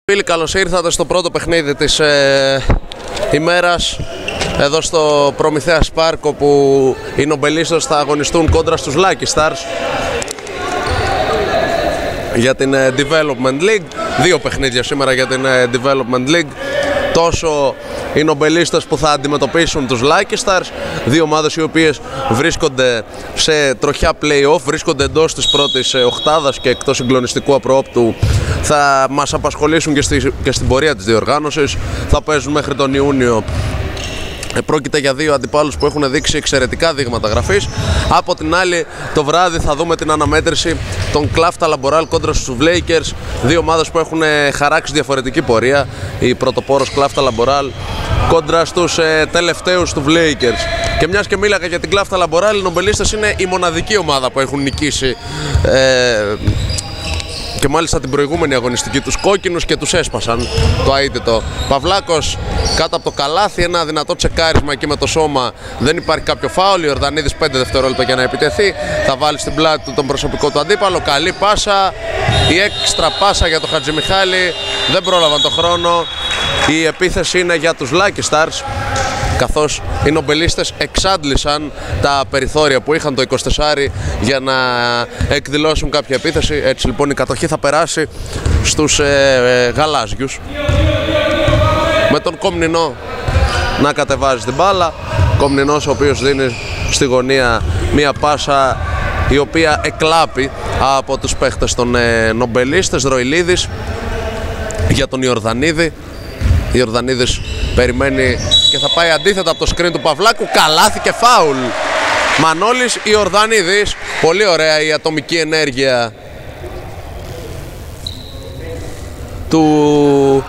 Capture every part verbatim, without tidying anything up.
Φίλοι, καλώς ήρθατε στο πρώτο παιχνίδι της ε, ημέρας εδώ στο Προμηθέας Πάρκ, όπου οι νομπελίστες θα αγωνιστούν κόντρα στους Lucky Stars για την ε, Development League. Δύο παιχνίδια σήμερα για την ε, Development League. Τόσο οι νομπελίστες που θα αντιμετωπίσουν τους Lucky Stars, δύο ομάδες οι οποίες βρίσκονται σε τροχιά play-off, βρίσκονται εντός της πρώτης οχτάδας και εκτός συγκλονιστικού απροόπτου. Θα μας απασχολήσουν και, στη, και στην πορεία της διοργάνωσης. Θα παίζουν μέχρι τον Ιούνιο. Πρόκειται για δύο αντιπάλους που έχουν δείξει εξαιρετικά δείγματα γραφής. Από την άλλη, το βράδυ θα δούμε την αναμέτρηση των Κλάφτα Λαμμποράλ κόντρα στους Βλέικερς. Δύο ομάδες που έχουν χαράξει διαφορετική πορεία. Η πρωτοπόρος Κλάφτα Λαμμποράλ κόντρα στους ε, τελευταίους του Βλέικερς. Και μιας και μίλαγα για την Κλάφτα Λαμμποράλ, οι νομπελίστες είναι η μοναδική ομάδα που έχουν νικήσει ε, και μάλιστα την προηγούμενη αγωνιστική τους κόκκινους και τους έσπασαν το αίτητο. Παυλάκος κάτω από το καλάθι, ένα δυνατό τσεκάρισμα εκεί με το σώμα, δεν υπάρχει κάποιο φάουλ. Ο Ορδανίδης πέντε δευτερόλεπτα για να επιτεθεί, θα βάλει στην πλάτη του τον προσωπικό του αντίπαλο. Καλή πάσα, η έξτρα πάσα για τον Χατζημιχάλη, δεν πρόλαβαν το χρόνο. Η επίθεση είναι για τους Lucky Stars, καθώς οι νομπελίστες εξάντλησαν τα περιθώρια που είχαν το εικοσιτέσσερα για να εκδηλώσουν κάποια επίθεση. Έτσι λοιπόν η κατοχή θα περάσει στους ε, ε, γαλάζιους, με τον Κομνηνό να κατεβάζει την μπάλα. Κομνηνός ο οποίος δίνει στη γωνία μία πάσα η οποία εκλάπει από τους παίχτες των ε, νομπελίστες. Ροηλίδης για τον Ιορδανίδη. Ιορδανίδης περιμένει και θα πάει αντίθετα από το screen του Παυλάκου. Καλάθι και φάουλ. Μανώλης Ιορδανίδης. Πολύ ωραία η ατομική ενέργεια του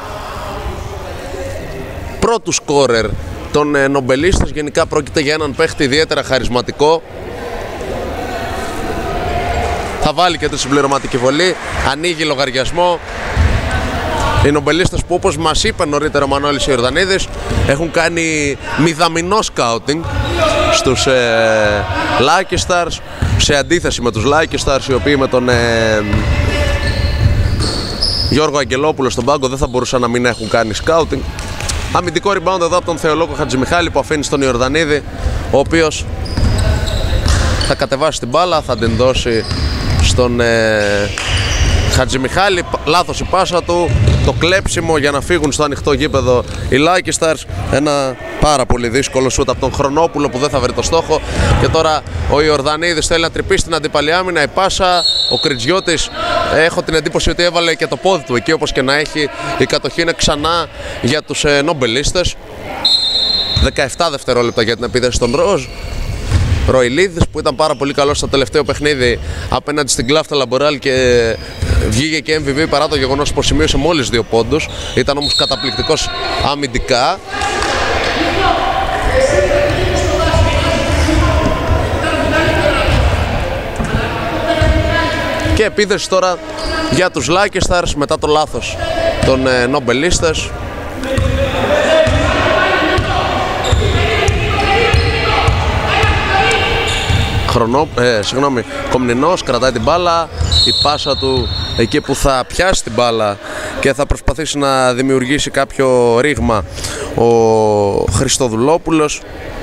πρώτου σκόρερ των ε, νομπελίστες. Γενικά πρόκειται για έναν παίχτη ιδιαίτερα χαρισματικό. Θα βάλει και τη συμπληρωματική βολή. Ανοίγει λογαριασμό. Οι νομπελίστες που, όπως μας είπε νωρίτερα ο Μανώλης Ιορδανίδης, έχουν κάνει μηδαμινό σκάουτινγκ στους ε, Lucky Stars, σε αντίθεση με τους Lucky Stars, οι οποίοι με τον ε, Γιώργο Αγγελόπουλο στον πάγκο δεν θα μπορούσαν να μην έχουν κάνει σκάουτινγκ. Αμυντικό rebound εδώ από τον Θεολόκο Χατζημιχάλη, που αφήνει στον Ιορδανίδη, ο οποίος θα κατεβάσει την μπάλα, θα την δώσει στον ε, Χατζημιχάλη. Λάθος η πάσα του, το κλέψιμο για να φύγουν στο ανοιχτό γήπεδο οι Lucky Stars. Ένα πάρα πολύ δύσκολο σούτ από τον Χρονόπουλο που δεν θα βρει το στόχο. Και τώρα ο Ιορδανίδης θέλει να τρυπήσει την αντίπαλη άμυνα. Η πάσα, ο Κριτζιώτης, έχω την εντύπωση ότι έβαλε και το πόδι του εκεί, όπως και να έχει. Η κατοχή είναι ξανά για τους ε, νομπελίστες. δεκαεπτά δευτερόλεπτα για την επίθεση των Ροζ. Ροηλίδης, που ήταν πάρα πολύ καλός στο τελευταίο παιχνίδι απέναντι στην Κλάφτα Λαμμποράλ και βγήκε και εμ βι πι παρά το γεγονός πως σημείωσε μόλις δύο πόντους. Ήταν όμως καταπληκτικός αμυντικά. Και επίθεση τώρα για τους Lucky Stars μετά το λάθος των ε, νομπελίστες. Χρονό, ε, συγγνώμη, Κομνηνός κρατάει την μπάλα. Η πάσα του εκεί που θα πιάσει την μπάλα και θα προσπαθήσει να δημιουργήσει κάποιο ρήγμα ο Χριστοδουλόπουλος.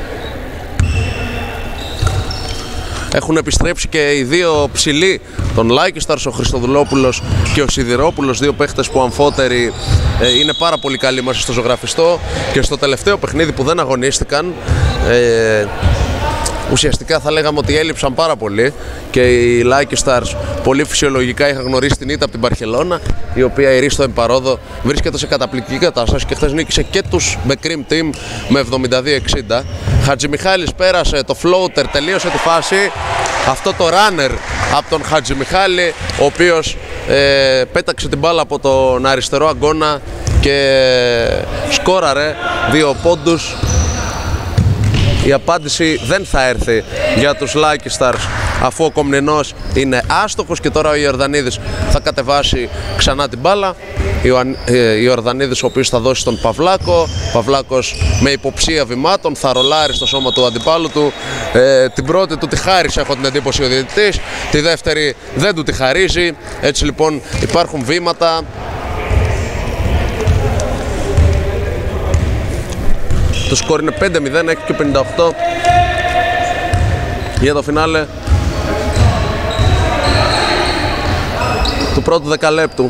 Έχουν επιστρέψει και οι δύο ψηλοί των Lucky Stars, ο Χριστοδουλόπουλος και ο Σιδηρόπουλος, δύο παίχτες που αμφότεροι ε, είναι πάρα πολύ καλοί μας στο ζωγραφιστό. Και στο τελευταίο παιχνίδι που δεν αγωνίστηκαν, ε, ουσιαστικά θα λέγαμε ότι έλειψαν πάρα πολύ και οι Lucky Stars πολύ φυσιολογικά είχαν γνωρίσει την ήττα από την Μπαρσελόνα, η οποία η Ρίστο Εμπαρόδο βρίσκεται σε καταπληκτική κατάσταση και χθες νίκησε και τους με Cream Team με εβδομήντα δύο εξήντα. Χατζημιχάλης πέρασε το floater, τελείωσε τη φάση. Αυτό το runner από τον Χατζημιχάλη, ο οποίος ε, πέταξε την μπάλα από τον αριστερό αγκώνα και σκόραρε δύο πόντους. Η απάντηση δεν θα έρθει για τους Lucky Stars, αφού ο Κομνηνός είναι άστοχος και τώρα ο Ιορδανίδης θα κατεβάσει ξανά την μπάλα. Ιορδανίδης ο οποίος θα δώσει τον Παυλάκο. Παυλάκος με υποψία βημάτων θα ρολάρει στο σώμα του αντιπάλου του. Ε, την πρώτη του τη χάρισε, έχω την εντύπωση, ο διαιτητής. Τη δεύτερη δεν του τη χαρίζει. Έτσι λοιπόν υπάρχουν βήματα. Το σκορ είναι πέντε μηδέν, έξι και πενήντα οκτώ για το φινάλε του πρώτου δεκαλέπτου.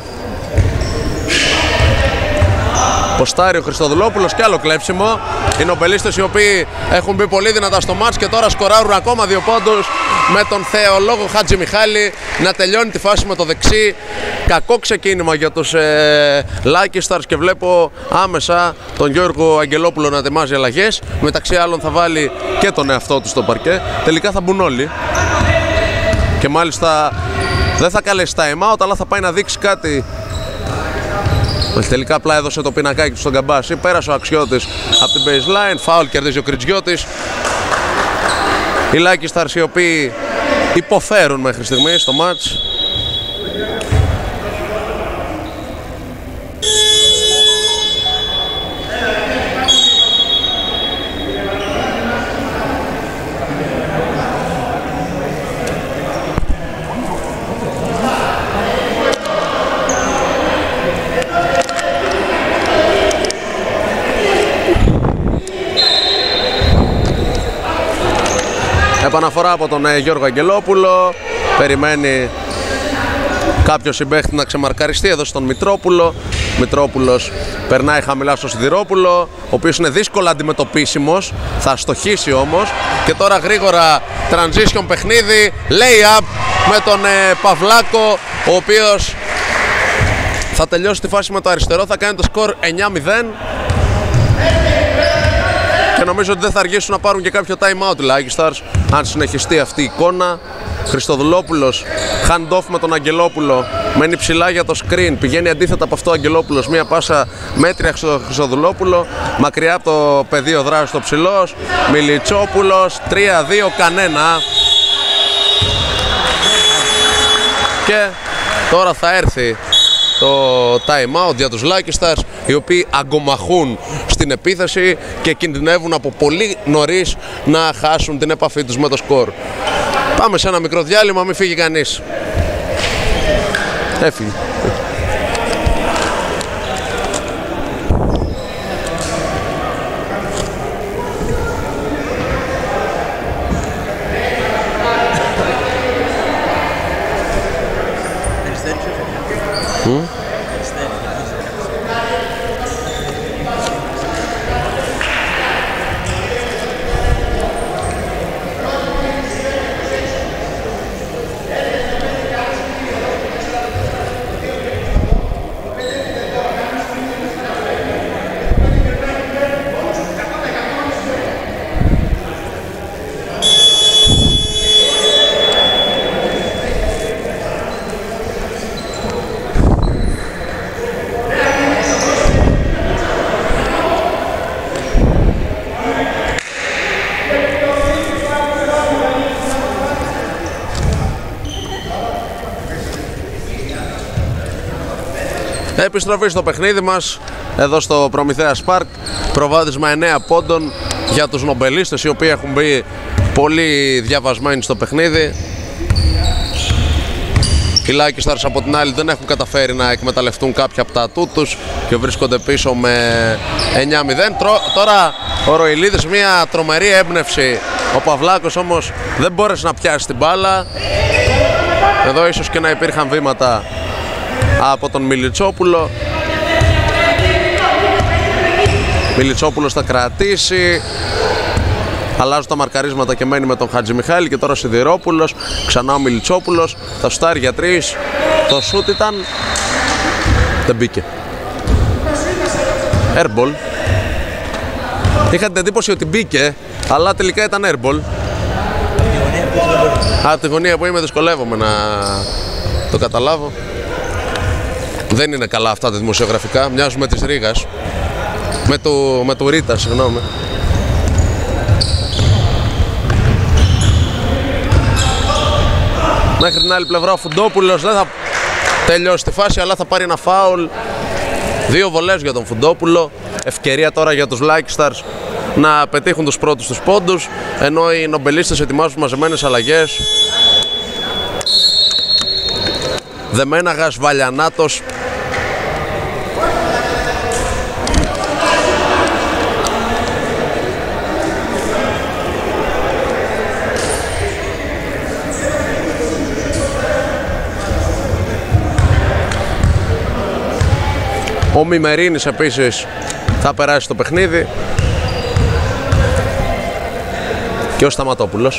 Ποστάρει ο Χριστοδουλόπουλος και άλλο κλέψιμο. Οι νομπελίστες οι οποίοι έχουν μπει πολύ δυνατά στο μάτς και τώρα σκοράρουν ακόμα δύο πόντους με τον θεολόγο Χατζη Μιχάλη να τελειώνει τη φάση με το δεξί. Κακό ξεκίνημα για τους ε, Lucky Stars και βλέπω άμεσα τον Γιώργο Αγγελόπουλο να ετοιμάζει αλλαγές. Μεταξύ άλλων θα βάλει και τον εαυτό του στο παρκέ. Τελικά θα μπουν όλοι. Και μάλιστα δεν θα καλέσει time out, αλλά θα πάει να δείξει κάτι. Τελικά απλά έδωσε το πινακάκι του στον Καμπάση. Πέρασε ο Αξιώτης από την baseline. Φάουλ κερδίζει ο Κριτζιώτης. Οι Lucky Stars οι οποίοι υποφέρουν μέχρι στιγμής στο μάτς. Επαναφορά από τον ε, Γιώργο Αγγελόπουλο. Περιμένει κάποιο συμπαίχτη να ξεμαρκαριστεί εδώ στον Μητρόπουλο. Μητρόπουλος περνάει χαμηλά στο Σιδηρόπουλο, ο οποίος είναι δύσκολα αντιμετωπίσιμος. Θα στοχίσει όμως. Και τώρα γρήγορα transition παιχνίδι. Lay up με τον ε, Παυλάκο, ο οποίος θα τελειώσει τη φάση με το αριστερό. Θα κάνει το σκορ εννιά μηδέν. Και νομίζω ότι δεν θα αργήσουν να πάρουν και κάποιο time out οι Lucky Stars αν συνεχιστεί αυτή η εικόνα. Χριστοδουλόπουλος, hand off με τον Αγγελόπουλο. Μένει ψηλά για το screen. Πηγαίνει αντίθετα από αυτό ο Αγγελόπουλος. Μία πάσα μέτρια στο Χριστοδουλόπουλο. Μακριά από το πεδίο δράση το ψηλός. Μιλιτσόπουλος, τρία δύο κανένα. Και τώρα θα έρθει το time out για τους Lucky Stars, οι οποίοι αγκομαχούν στην επίθεση και κινδυνεύουν από πολύ νωρίς να χάσουν την επαφή τους με το σκορ. Πάμε σε ένα μικρό διάλειμμα, μην φύγει κανείς. Έφυγε. Mm? Επιστροφή στο παιχνίδι μας, εδώ στο Προμηθέας Πάρκ. Προβάδισμα εννέα πόντων για τους νομπελίστες, οι οποίοι έχουν μπει πολύ διαβασμένοι στο παιχνίδι. Οι Lucky Stars από την άλλη δεν έχουν καταφέρει να εκμεταλλευτούν κάποια από τα ατού τους και βρίσκονται πίσω με εννιά μηδέν. Τώρα ο Ροηλίδης μια τρομερή έμπνευση. Ο Παυλάκος όμως δεν μπόρεσε να πιάσει την μπάλα. Εδώ ίσως και να υπήρχαν βήματα από τον Μιλιτσόπουλο. Μιλιτσόπουλος θα κρατήσει. Αλλάζουν τα μαρκαρίσματα και μένει με τον Χατζη Μιχάλη. Και τώρα ο Σιδηρόπουλος. Ξανά ο Μιλιτσόπουλος. Θα σουτάρει για τρεις. Το σούτ ήταν... δεν μπήκε. Airball. Είχα την εντύπωση ότι μπήκε, αλλά τελικά ήταν airball. Από τη γωνία που είμαι δυσκολεύομαι να το καταλάβω. Δεν είναι καλά αυτά τα δημοσιογραφικά. Μοιάζουν με της Ρήγας. Με του, με του Ρίτα, συγγνώμη. Μέχρι την άλλη πλευρά ο Φουντόπουλος δεν θα τελειώσει τη φάση, αλλά θα πάρει ένα φάουλ. Δύο βολές για τον Φουντόπουλο. Ευκαιρία τώρα για τους Lucky Stars να πετύχουν τους πρώτους τους πόντους, ενώ οι νομπελίστες ετοιμάζουν μαζεμένες αλλαγές. Δεμέναγας, Βαλιανάτος. Ο Μημερίνης επίσης θα περάσει το παιχνίδι. Και ο Σταματόπουλος.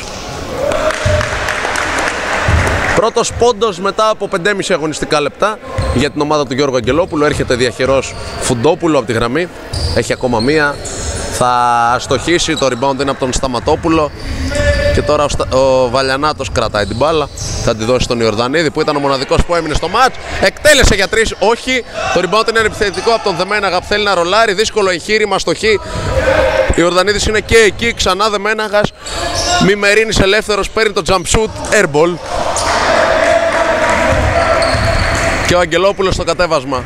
Πρώτος πόντος μετά από πέντε και μισό αγωνιστικά λεπτά για την ομάδα του Γιώργου Αγγελόπουλου. Έρχεται διαχειρός Φουντόπουλου από τη γραμμή. Έχει ακόμα μία. Θα αστοχίσει, το rebound είναι από τον Σταματόπουλο. Και τώρα ο, Στα... ο Βαλιανάτος κρατάει την μπάλα. Θα τη δώσει στον Ιορδανίδη που ήταν ο μοναδικός που έμεινε στο μάτς. Εκτέλεσε για τρεις, όχι. Το rebound είναι επιθετικό από τον Δεμέναγα που θέλει να ρολάρει. Δύσκολο εγχείρημα, αστοχή. Ο Ιορδανίδης είναι και εκεί, ξανά Δεμέναγας. Μημερίνης ελεύθερος, παίρνει το jump shoot, airball. Και ο Αγγελόπουλος στο κατέβασμα.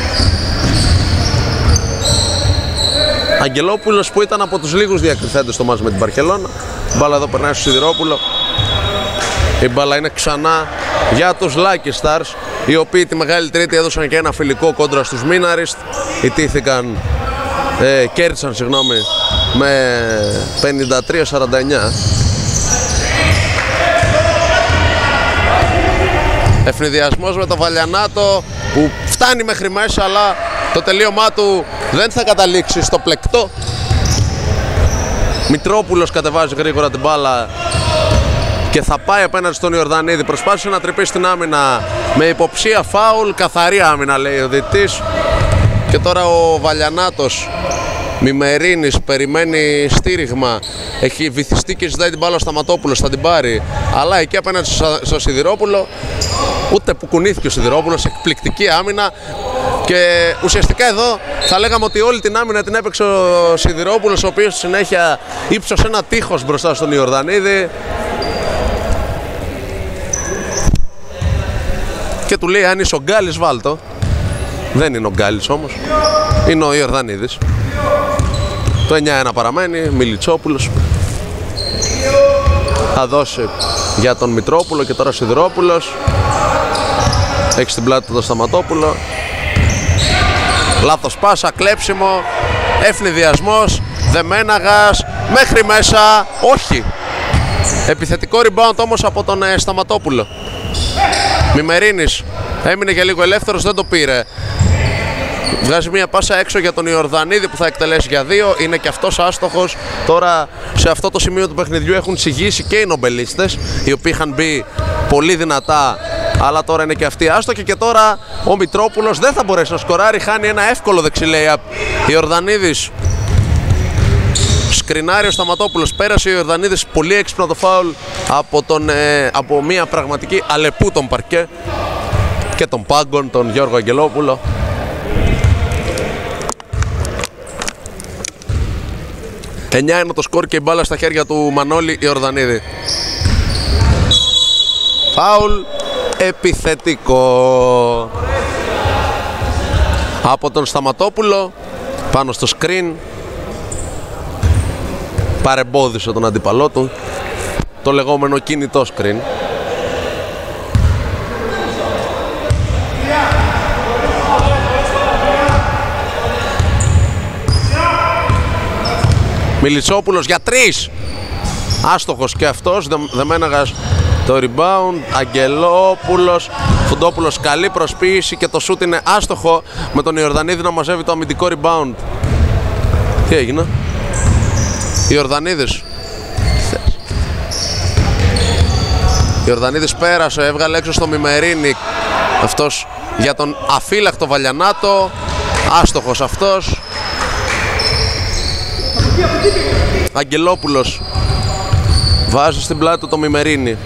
Αγγελόπουλος που ήταν από τους λίγους διακριθέντες στο μάτς με την Μπαρκελώνα. Η μπάλα εδώ περνάει στο Σιδηρόπουλο. Η μπάλα είναι ξανά για τους Lucky Stars, οι οποίοι τη Μεγάλη Τρίτη έδωσαν και ένα φιλικό κόντρα στους Μίναριστ. Ιτήθηκαν, ε, κέρδισαν συγγνώμη, με πενήντα τρία σαράντα εννιά. Ευνηδιασμός με το Βαλιανάτο που φτάνει μέχρι μέσα, αλλά το τελείωμά του δεν θα καταλήξει στο πλεκτό. Μητρόπουλος κατεβάζει γρήγορα την μπάλα και θα πάει απέναντι στον Ιορδανίδη. Προσπάθησε να τρυπήσει την άμυνα με υποψία φάουλ. Καθαρή άμυνα, λέει ο διαιτητής. Και τώρα ο Βαλιανάτος Μημερίνης περιμένει στήριγμα. Έχει βυθιστεί και ζητάει την μπάλα ο Σταματόπουλος. Θα την πάρει. Αλλά εκεί απέναντι στο Σιδηρόπουλο, ούτε που κουνήθηκε ο Σιδηρόπουλος. Εκπληκτική άμυνα. Και ουσιαστικά εδώ θα λέγαμε ότι όλη την άμυνα την έπαιξε ο Σιδηρόπουλος, ο οποίος συνέχεια ύψωσε ένα τείχος μπροστά στον Ιορδανίδη. Και του λέει, αν είσαι ο Γκάλης βάλτο. Δεν είναι ο Γκάλης όμως, είναι ο Ιορδανίδης. Το εννιά ένα παραμένει, Μιλιτσόπουλος θα δώσει για τον Μητρόπουλο και τώρα Σιδηρόπουλος. Έχει στην πλάτη του το Σταματόπουλο. Λάθος πάσα, κλέψιμο, ευνηδιασμός, Δεμέναγας, μέχρι μέσα, όχι. Επιθετικό rebound όμως από τον ε, Σταματόπουλο. Μημερίνης έμεινε για λίγο ελεύθερος, δεν το πήρε. Βγάζει μια πάσα έξω για τον Ιορδανίδη που θα εκτελέσει για δύο. Είναι και αυτός άστοχος. Τώρα σε αυτό το σημείο του παιχνιδιού έχουν συγγύσει και οι νομπελίστες, οι οποίοι είχαν μπει πολύ δυνατά, αλλά τώρα είναι και αυτοί άστοχοι. Και τώρα ο Μητρόπουλος δεν θα μπορέσει να σκοράρει. Χάνει ένα εύκολο δεξιλέιαπ. Ιορδανίδης σκρινάρει, ο Σταματόπουλος πέρασε. Ο Ιορδανίδης πολύ έξυπνα το φάουλ από, τον, ε, από μια πραγματική αλεπού τον παρκέ και τον πάγκον, τον Γιώργο Αγγελόπουλο. εννιά είναι το σκορ και η μπάλα στα χέρια του Μανώλη Ιορδανίδη. Φάουλ επιθετικό από τον Σταματόπουλο πάνω στο screen. Παρεμπόδισε τον αντίπαλό του, το λεγόμενο κινητό screen. Μιλιτσόπουλος για τρεις. Άστοχος και αυτός. Δεμέναγας το rebound. Αγγελόπουλος. Φουντόπουλος καλή προσποίηση και το σούτ είναι άστοχο, με τον Ιορδανίδη να μαζεύει το αμυντικό rebound. Τι έγινε? Ιορδανίδης. Ιορδανίδης πέρασε, έβγαλε έξω στο Μημερίνη. Αυτός για τον αφύλακτο Βαλιανάτο. Άστοχος αυτός. Αγγελόπουλος βάζει στην πλάτη του το Μημερίνη.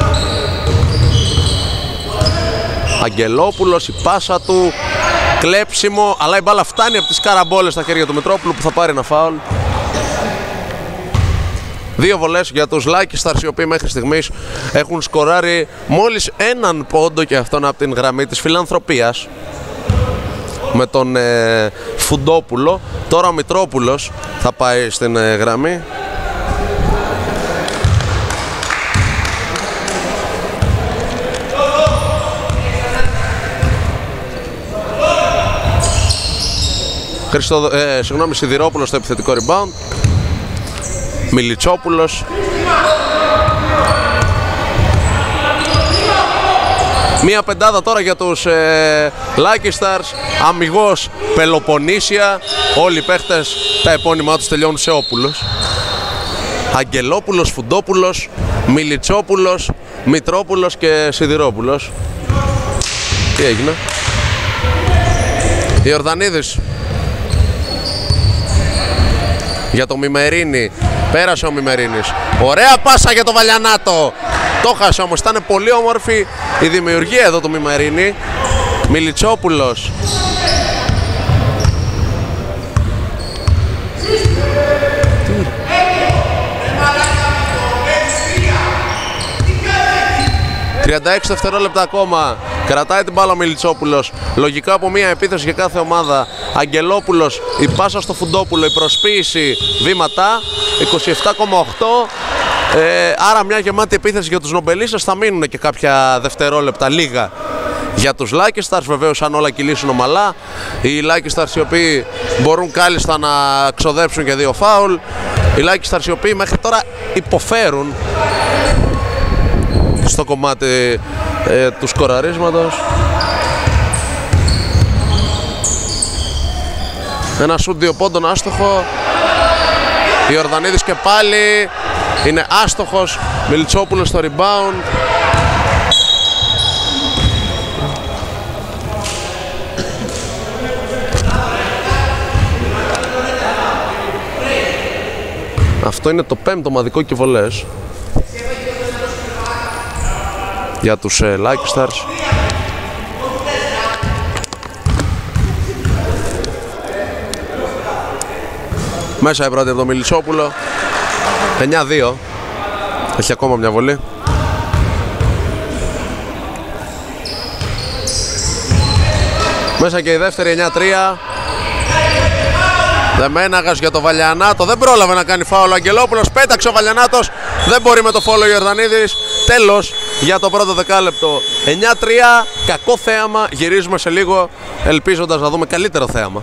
Αγγελόπουλος, η πάσα του, κλέψιμο, αλλά η μπάλα φτάνει από τις καραμπόλες στα χέρια του Μητρόπουλου που θα πάρει ένα φάουλ. Δύο βολές για τους Lucky Stars, οι οποίοι μέχρι στιγμής έχουν σκοράρει μόλις έναν πόντο, και αυτόν από την γραμμή της φιλανθρωπίας με τον ε, Φουντόπουλο. Τώρα ο Μητρόπουλος θα πάει στην ε, γραμμή. Χριστο, ε, συγγνώμη, Σιδηρόπουλος στο επιθετικό rebound. Μιλιτσόπουλος. Μία πεντάδα τώρα για τους ε, Lucky Stars, αμιγώς Πελοποννήσια. Όλοι οι παίχτες τα επώνυμά τους τελειώνουν σε Όπουλος. Αγγελόπουλος, Φουντόπουλος, Μιλιτσόπουλος, Μητρόπουλος και Σιδηρόπουλος. Τι έγινε? Ιορδανίδης για το Μημερίνη. Πέρασε ο Μημερίνης. Ωραία πάσα για το Βαλιανάτο. Το χάσε όμως. Ήταν πολύ όμορφη η δημιουργία εδώ του Μημερίνη. Μιλιτσόπουλος. τριάντα έξι δευτερόλεπτα ακόμα. Κρατάει την μπάλα ο Μιλιτσόπουλος. Λογικά από μία επίθεση για κάθε ομάδα. Αγγελόπουλος, η πάσα στο Φουντόπουλο, η προσποίηση, βήματα. είκοσι επτά κόμμα οκτώ. Ε, άρα μια γεμάτη επίθεση για τους νομπελίστες. Θα μείνουν και κάποια δευτερόλεπτα λίγα για τους Lucky Stars. Βεβαίως αν όλα κυλήσουν ομαλά. Οι Lucky Stars οι οποίοι μπορούν κάλλιστα να ξοδέψουν και δύο φάουλ. Οι Lucky Stars οι οποίοι μέχρι τώρα υποφέρουν στο κομμάτι ε, του σκοραρίσματος. Ένα σουτ δύο πόντων άστοχο. Ιορδανίδης και πάλι είναι άστοχος. Μιλιτσόπουλος στο rebound. Αυτό είναι το πέμπτο ομαδικό και βολές για τους ε, Lucky Stars. Μέσα η πρώτη από το Μιλιτσόπουλο. εννιά δύο. Έχει ακόμα μια βολή. Μέσα και η δεύτερη. εννιά τρία. Δεμέναγας για το Βαλιανάτο. Δεν πρόλαβε να κάνει φάουλ ο Αγγελόπουλος. Πέταξε ο Βαλιανάτος. Δεν μπορεί με το φόλο Ιορδανίδης. Τέλος για το πρώτο δεκάλεπτο. εννιά τρία. Κακό θέαμα. Γυρίζουμε σε λίγο ελπίζοντας να δούμε καλύτερο θέαμα.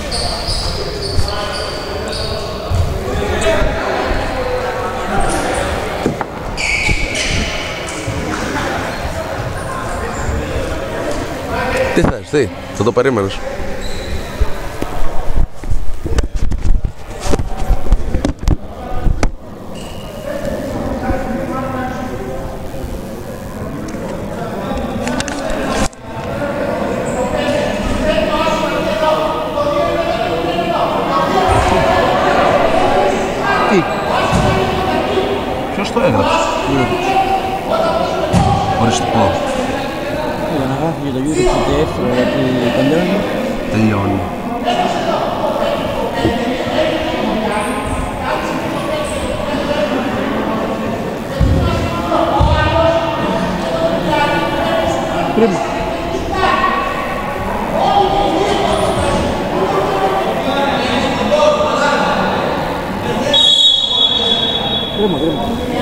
Τι θες, τι, θα το περίμενες. Τι, ποιος το έγραψε? Οριστικό. Για να γράφει για το Euro τι τι εφ ότι τελειώνει. Τελειώνει. Κρίμα. Κρίμα, κρίμα.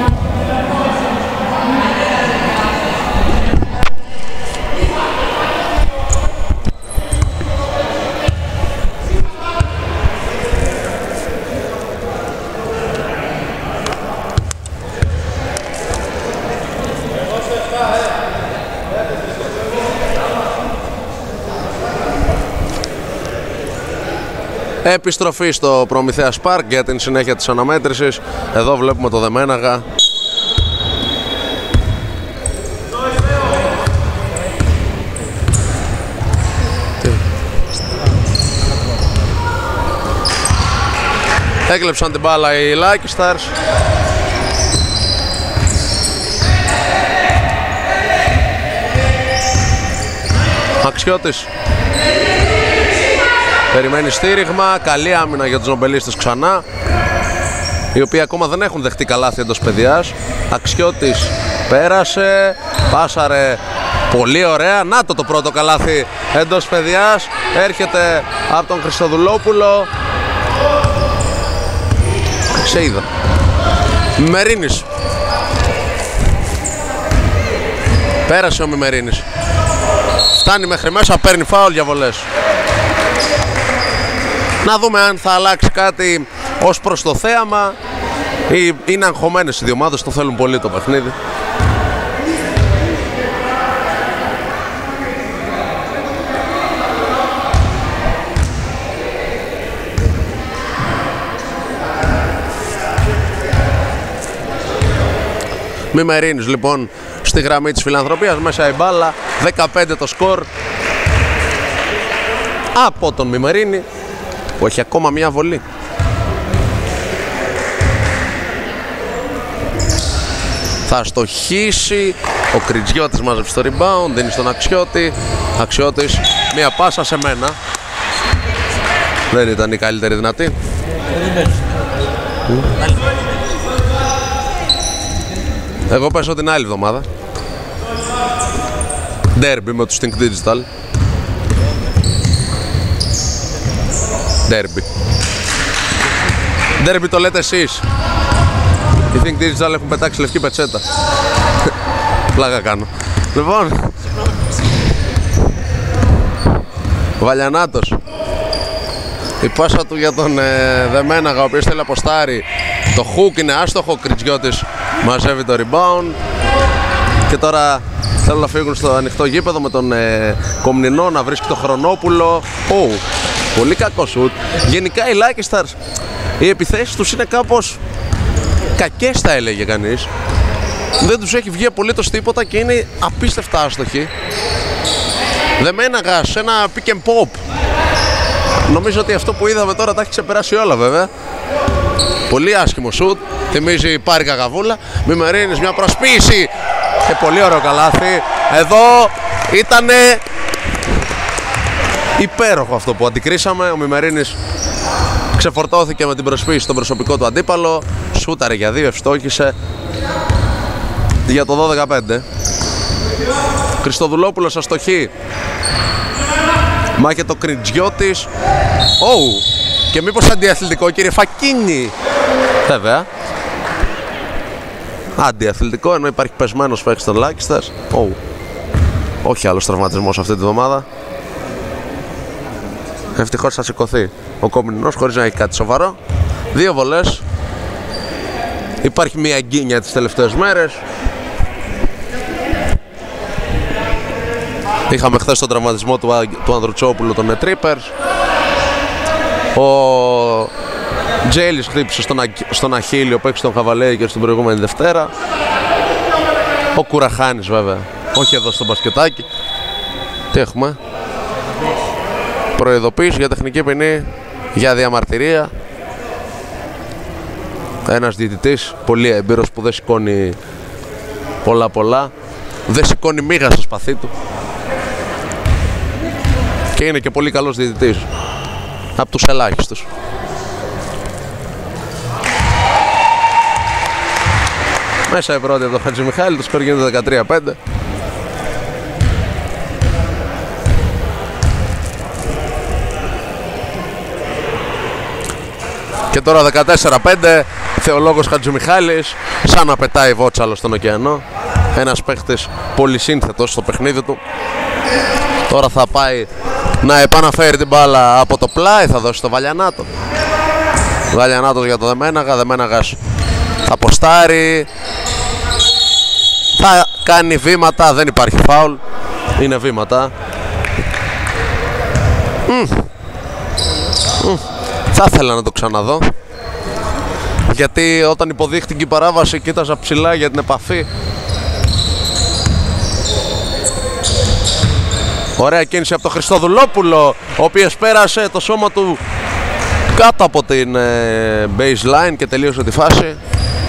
Επιστροφή στο Προμηθέας Πάρκ για την συνέχεια της αναμέτρησης. Εδώ βλέπουμε το Δεμέναγα. Έκλεψαν την μπάλα οι Lucky Stars. Αξιώτης περιμένει στήριγμα, καλή άμυνα για τους νομπελίστες ξανά, οι οποίοι ακόμα δεν έχουν δεχτεί καλάθι εντός παιδιάς. Αξιώτης πέρασε, πάσαρε πολύ ωραία. Να το το πρώτο καλάθι εντός παιδιάς, έρχεται από τον Χριστοδουλόπουλο. Σε είδα. Μημερίνης. Πέρασε ο Μημερίνης. Φτάνει μέχρι μέσα, παίρνει φάουλ για βολές. Να δούμε αν θα αλλάξει κάτι ως προς το θέαμα ή είναι αγχωμένες οι δύο ομάδες, το θέλουν πολύ το παιχνίδι. Μημερίνης λοιπόν στη γραμμή της φιλανθρωπίας, μέσα η μπάλα, δεκαπέντε το σκορ από τον Μημερίνη που έχει ακόμα μια βολή. Θα στοχίσει, ο Κριτζιώτης μαζεύει στο rebound, δίνει στον Αξιώτη, Αξιώτης μια πάσα σε μένα. Δεν ήταν η καλύτερη δυνατή. Εγώ παίζω την άλλη εβδομάδα. Derby με τους Think Digital. Derby. Derby το λέτε εσείς. Οι Think Digital έχουν πετάξει λευκή πετσέτα. Πλάκα κάνω. Λοιπόν, Βαλιανάτος. Η πάσα του για τον ε, Δεμέναγα, ο οποίος θέλει να αποστάρει. Το hook είναι άστοχο, ο Κριτζιώτης μαζεύει το rebound. Και τώρα θέλουν να φύγουν στο ανοιχτό γήπεδο με τον ε, Κομνηνό να βρίσκει το Χρονόπουλο. Oh, πολύ κακό σουτ. Γενικά οι Lucky Stars, οι επιθέσεις τους είναι κάπως κακές, θα έλεγε κανείς. Δεν τους έχει βγει απολύτως τίποτα και είναι απίστευτα άστοχοι. Δεμέναγα σε ένα pick and pop. Νομίζω ότι αυτό που είδαμε τώρα τα έχει ξεπεράσει όλα βέβαια. Πολύ άσχημο σουτ. Θυμίζει πάρει καγαβούλα. Μημερίνης μια προσποίηση. Και πολύ ωραίο καλάθι. Εδώ ήτανε υπέροχο αυτό που αντικρίσαμε. Ο Μημερίνης ξεφορτώθηκε με την προσποίηση στον προσωπικό του αντίπαλο. Σούταρε για δύο, ευστόχησε για το δώδεκα πέντε. Χριστοδουλόπουλος αστοχή. Μάχεται ο Κριτζιώτης. Oh. Και μήπως αντιαθλητικό, κύριε Φακίνη? Βέβαια. Αντιαθλητικό, ενώ υπάρχει πεσμένος παίκτης των Lucky Stars. Oh. Όχι άλλος τραυματισμός αυτή τη βδομάδα. Ευτυχώς θα σηκωθεί ο Κομνηνός χωρίς να έχει κάτι σοβαρό. Δύο βολές. Υπάρχει μια γκίνια τις τελευταίες μέρες. Είχαμε χθες τον τραυματισμό του, του Ανδρουτσόπουλου των Trippers. Ο Τζέιλις χτύπησε στον, στον Αχίλιο, παίξει τον Χαβαλέη και στην προηγούμενη Δευτέρα. Ο Κουραχάνης βέβαια, όχι εδώ στο μπασκετάκι. Τι έχουμε? Προειδοποίηση για τεχνική ποινή, για διαμαρτυρία. Ένας διαιτητής πολύ έμπειρος που δεν σηκώνει πολλά πολλά. Δεν σηκώνει μίγα στο σπαθί του. Και είναι και πολύ καλός διαιτητής. Από τους ελάχιστους. Μέσα η πρώτη από τον Χατζημιχάλη, το σκορ γίνεται δεκατρία πέντε. Και τώρα δεκατέσσερα πέντε, Θεολόγος Χατζημιχάλης, σαν να πετάει βότσαλο στον ωκεανό. Ένας παίχτης πολυσύνθετος στο παιχνίδι του. Τώρα θα πάει να επαναφέρει την μπάλα από το πλάι, θα δώσει το Βαλιανάτο. Βαλιανάτος για το Δεμέναγα, Δεμέναγας θα αποστάρει. Θα κάνει βήματα, δεν υπάρχει φάουλ. Είναι βήματα. Mm. Mm. Θα ήθελα να το ξαναδώ. Γιατί όταν υποδείχτηκε η παράβαση κοίταζα ψηλά για την επαφή. Ωραία κίνηση από τον Χριστοδουλόπουλο, ο οποίος πέρασε το σώμα του κάτω από την ε, baseline και τελείωσε τη φάση.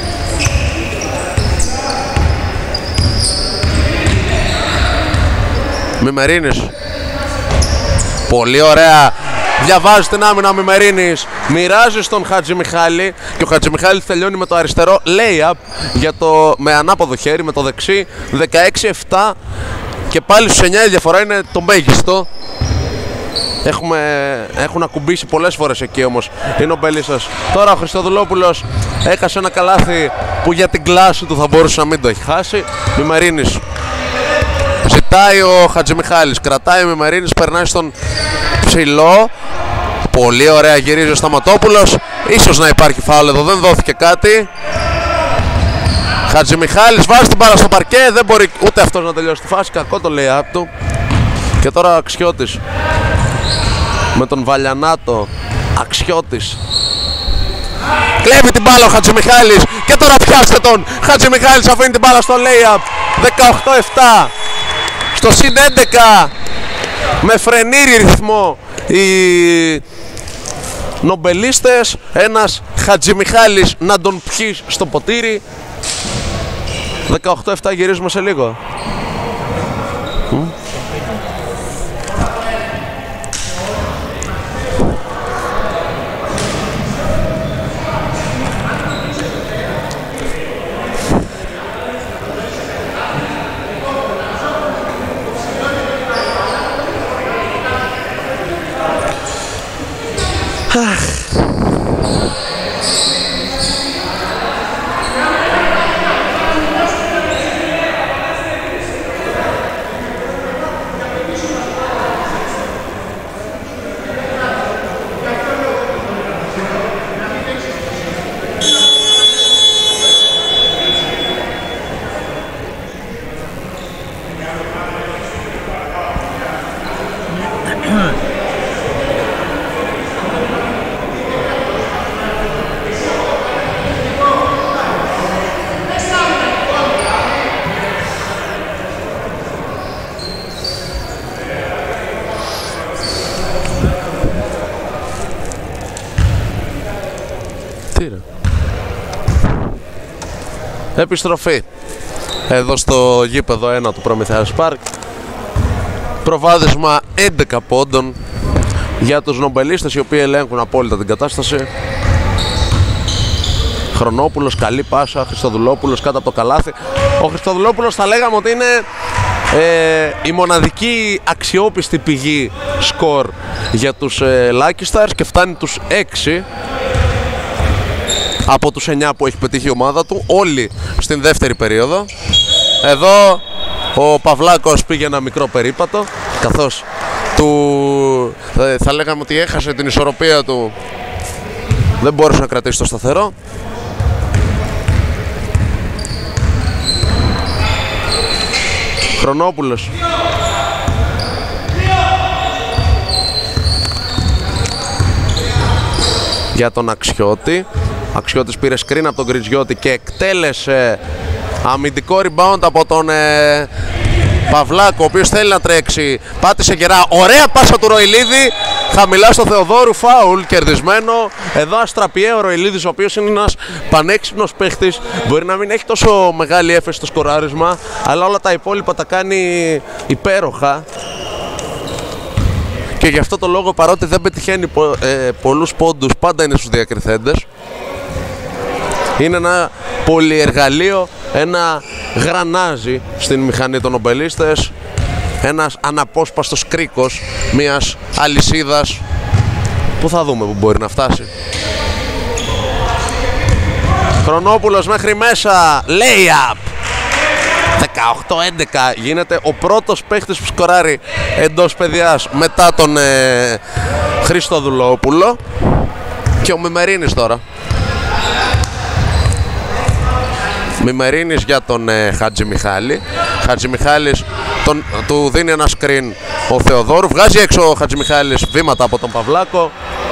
Μημερίνης. Πολύ ωραία. Διαβάζει την άμυνα ο Μημερίνης. Μοιράζει στον Χατζημιχάλη. Και ο Χατζημιχάλης τελειώνει με το αριστερό lay-up για το, με ανάποδο χέρι, με το δεξί. δεκαέξι επτά. Και πάλι στους εννιά η διαφορά είναι το μέγιστο. Έχουμε, έχουν ακουμπήσει πολλές φορές εκεί όμως οι Νομπελίσσες. Τώρα ο Χριστοδουλόπουλος έχασε ένα καλάθι που για την κλάση του θα μπορούσε να μην το έχει χάσει. Μημερίνης ζητάει ο Χατζημιχάλης, κρατάει ο Μημερίνης, περνάει στον ψηλό. Πολύ ωραία γυρίζει ο Σταματόπουλος. Ίσως να υπάρχει φάουλ εδώ, δεν δόθηκε κάτι. Χατζημιχάλης βάζει την μπάλα στο παρκέ, δεν μπορεί ούτε αυτός να τελειώσει τη φάση. Κακό το lay-up του. Και τώρα ο Αξιώτης με τον Βαλιανάτο. Αξιώτης. Κλέβει την μπάλα ο Χατζημιχάλης και τώρα πιάστε τον. Χατζημιχάλης αφήνει την μπάλα στο lay-up. δεκαοκτώ επτά στο συν έντεκα με φρενήρι ρυθμό οι νομπελίστες. Ένας Χατζημιχάλης να τον πιει στο ποτήρι. δεκαοκτώ επτά, γυρίζουμε σε λίγο. Επιστροφή εδώ στο γήπεδο ένα του Προμηθέας Πάρκ. Προβάδισμα έντεκα πόντων για τους νομπελίστες, οι οποίοι ελέγχουν απόλυτα την κατάσταση. Χρονόπουλος, καλή πάσα, Χριστοδουλόπουλος κάτω από το καλάθι. Ο Χριστοδουλόπουλος θα λέγαμε ότι είναι ε, η μοναδική αξιόπιστη πηγή σκορ για τους ε, Lucky Stars και φτάνει τους έξι από τους εννιά που έχει πετύχει η ομάδα του, όλοι στην δεύτερη περίοδο. Εδώ ο Παυλάκος πήγε ένα μικρό περίπατο, καθώς του, θα λέγαμε ότι έχασε την ισορροπία του, δεν μπόρεσε να κρατήσει το σταθερό. Χρονόπουλος. Για τον Αξιώτη. Αξιώτης πήρε screen από τον Γκριτζιώτη και εκτέλεσε αμυντικό rebound από τον ε, Παυλάκο, ο οποίος θέλει να τρέξει. Πάτησε γερά. Ωραία πάσα του Ροηλίδη. Χαμηλά στο Θεοδόρου. Φάουλ κερδισμένο. Εδώ αστραπιέ ο Ροηλίδης, ο οποίος είναι ένας πανέξυπνος παίχτης. Μπορεί να μην έχει τόσο μεγάλη έφεση στο σκοράρισμα, αλλά όλα τα υπόλοιπα τα κάνει υπέροχα. Και γι' αυτό το λόγο, παρότι δεν πετυχαίνει πο, ε, πολλούς πόντους, πάντα είναι στους διακριθέντες. Είναι ένα πολυεργαλείο, ένα γρανάζι στην μηχανή των νομπελίστες. Ένας αναπόσπαστος κρίκος μιας αλυσίδας που θα δούμε που μπορεί να φτάσει. Χρονόπουλος μέχρι μέσα, lay-up. δεκαοκτώ έντεκα, γίνεται ο πρώτος παίχτης που σκοράρει εντός παιδιάς μετά τον ε, Χριστοδουλόπουλο. Και ο Μημερίνης τώρα. Μημερίνης για τον ε, Χατζημιχάλη. Χατζημιχάλης τον, του δίνει ένα screen ο Θεοδόρου. Βγάζει έξω ο Χατζημιχάλης, βήματα από τον Παυλάκο.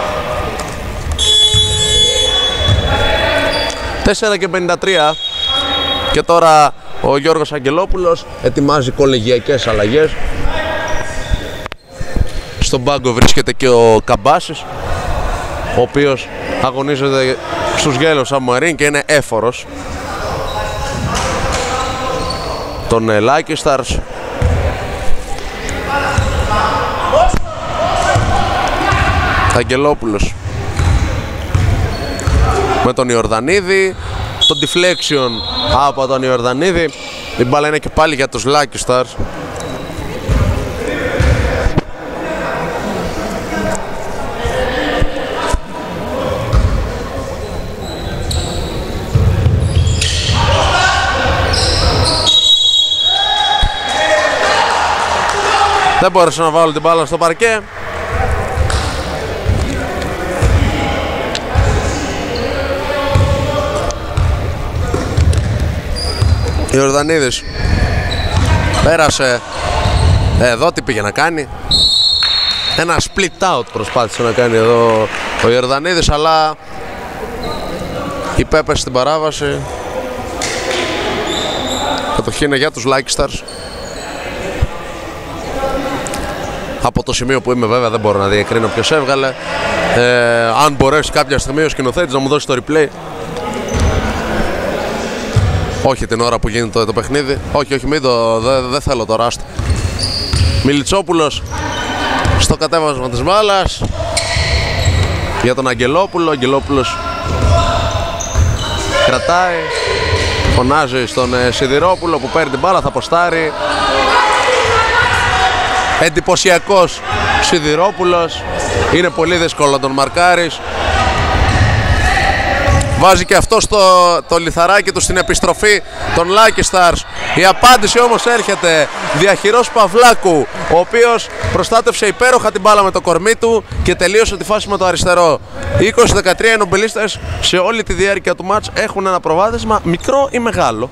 τέσσερα και πενήντα τρία. Και τώρα ο Γιώργος Αγγελόπουλος ετοιμάζει κολεγιακές αλλαγές. Στον πάγκο βρίσκεται και ο Καμπάσης, ο οποίος αγωνίζεται στους Yellow Submarine και είναι έφορος των Lucky Stars. Αγγελόπουλος με τον Ιορδανίδη. Το deflection από τον Ιορδανίδη. Η μπάλα είναι και πάλι για τους Lucky Stars. Δεν μπόρεσε να βάλω την μπάλα στο παρκέ. Ιορδανίδης πέρασε. Εδώ τι πήγε να κάνει? Ένα split out προσπάθησε να κάνει εδώ ο Ιορδανίδης, αλλά Η Πέπες στην παράβαση. Κατοχή είναι για τους Lucky Stars. Από το σημείο που είμαι βέβαια δεν μπορώ να διακρίνω ποιος έβγαλε. ε, Αν μπορέσει κάποια στιγμή ο σκηνοθέτης να μου δώσει το replay. Όχι την ώρα που γίνεται το, το παιχνίδι. Όχι, όχι, μην το, δεν δε θέλω το ράστο. Μιλιτσόπουλος στο κατέβασμα της μπάλας για τον Αγγελόπουλο. Αγγελόπουλος κρατάει, φωνάζει στον ε, Σιδηρόπουλο που παίρνει την μπάλα, θα ποστάρει. Εντυπωσιακός Σιδηρόπουλος. Είναι πολύ δύσκολο να τον μαρκάρεις. Βάζει και αυτό στο, το λιθαράκι του στην επιστροφή των Lucky Stars. Η απάντηση όμως έρχεται διαχειρός Παυλάκου, ο οποίος προστάτευσε υπέροχα την μπάλα με το κορμί του και τελείωσε τη φάση με το αριστερό. είκοσι δεκατρία οι νομπελίστες σε όλη τη διάρκεια του μάτς έχουν ένα προβάδισμα, μικρό ή μεγάλο.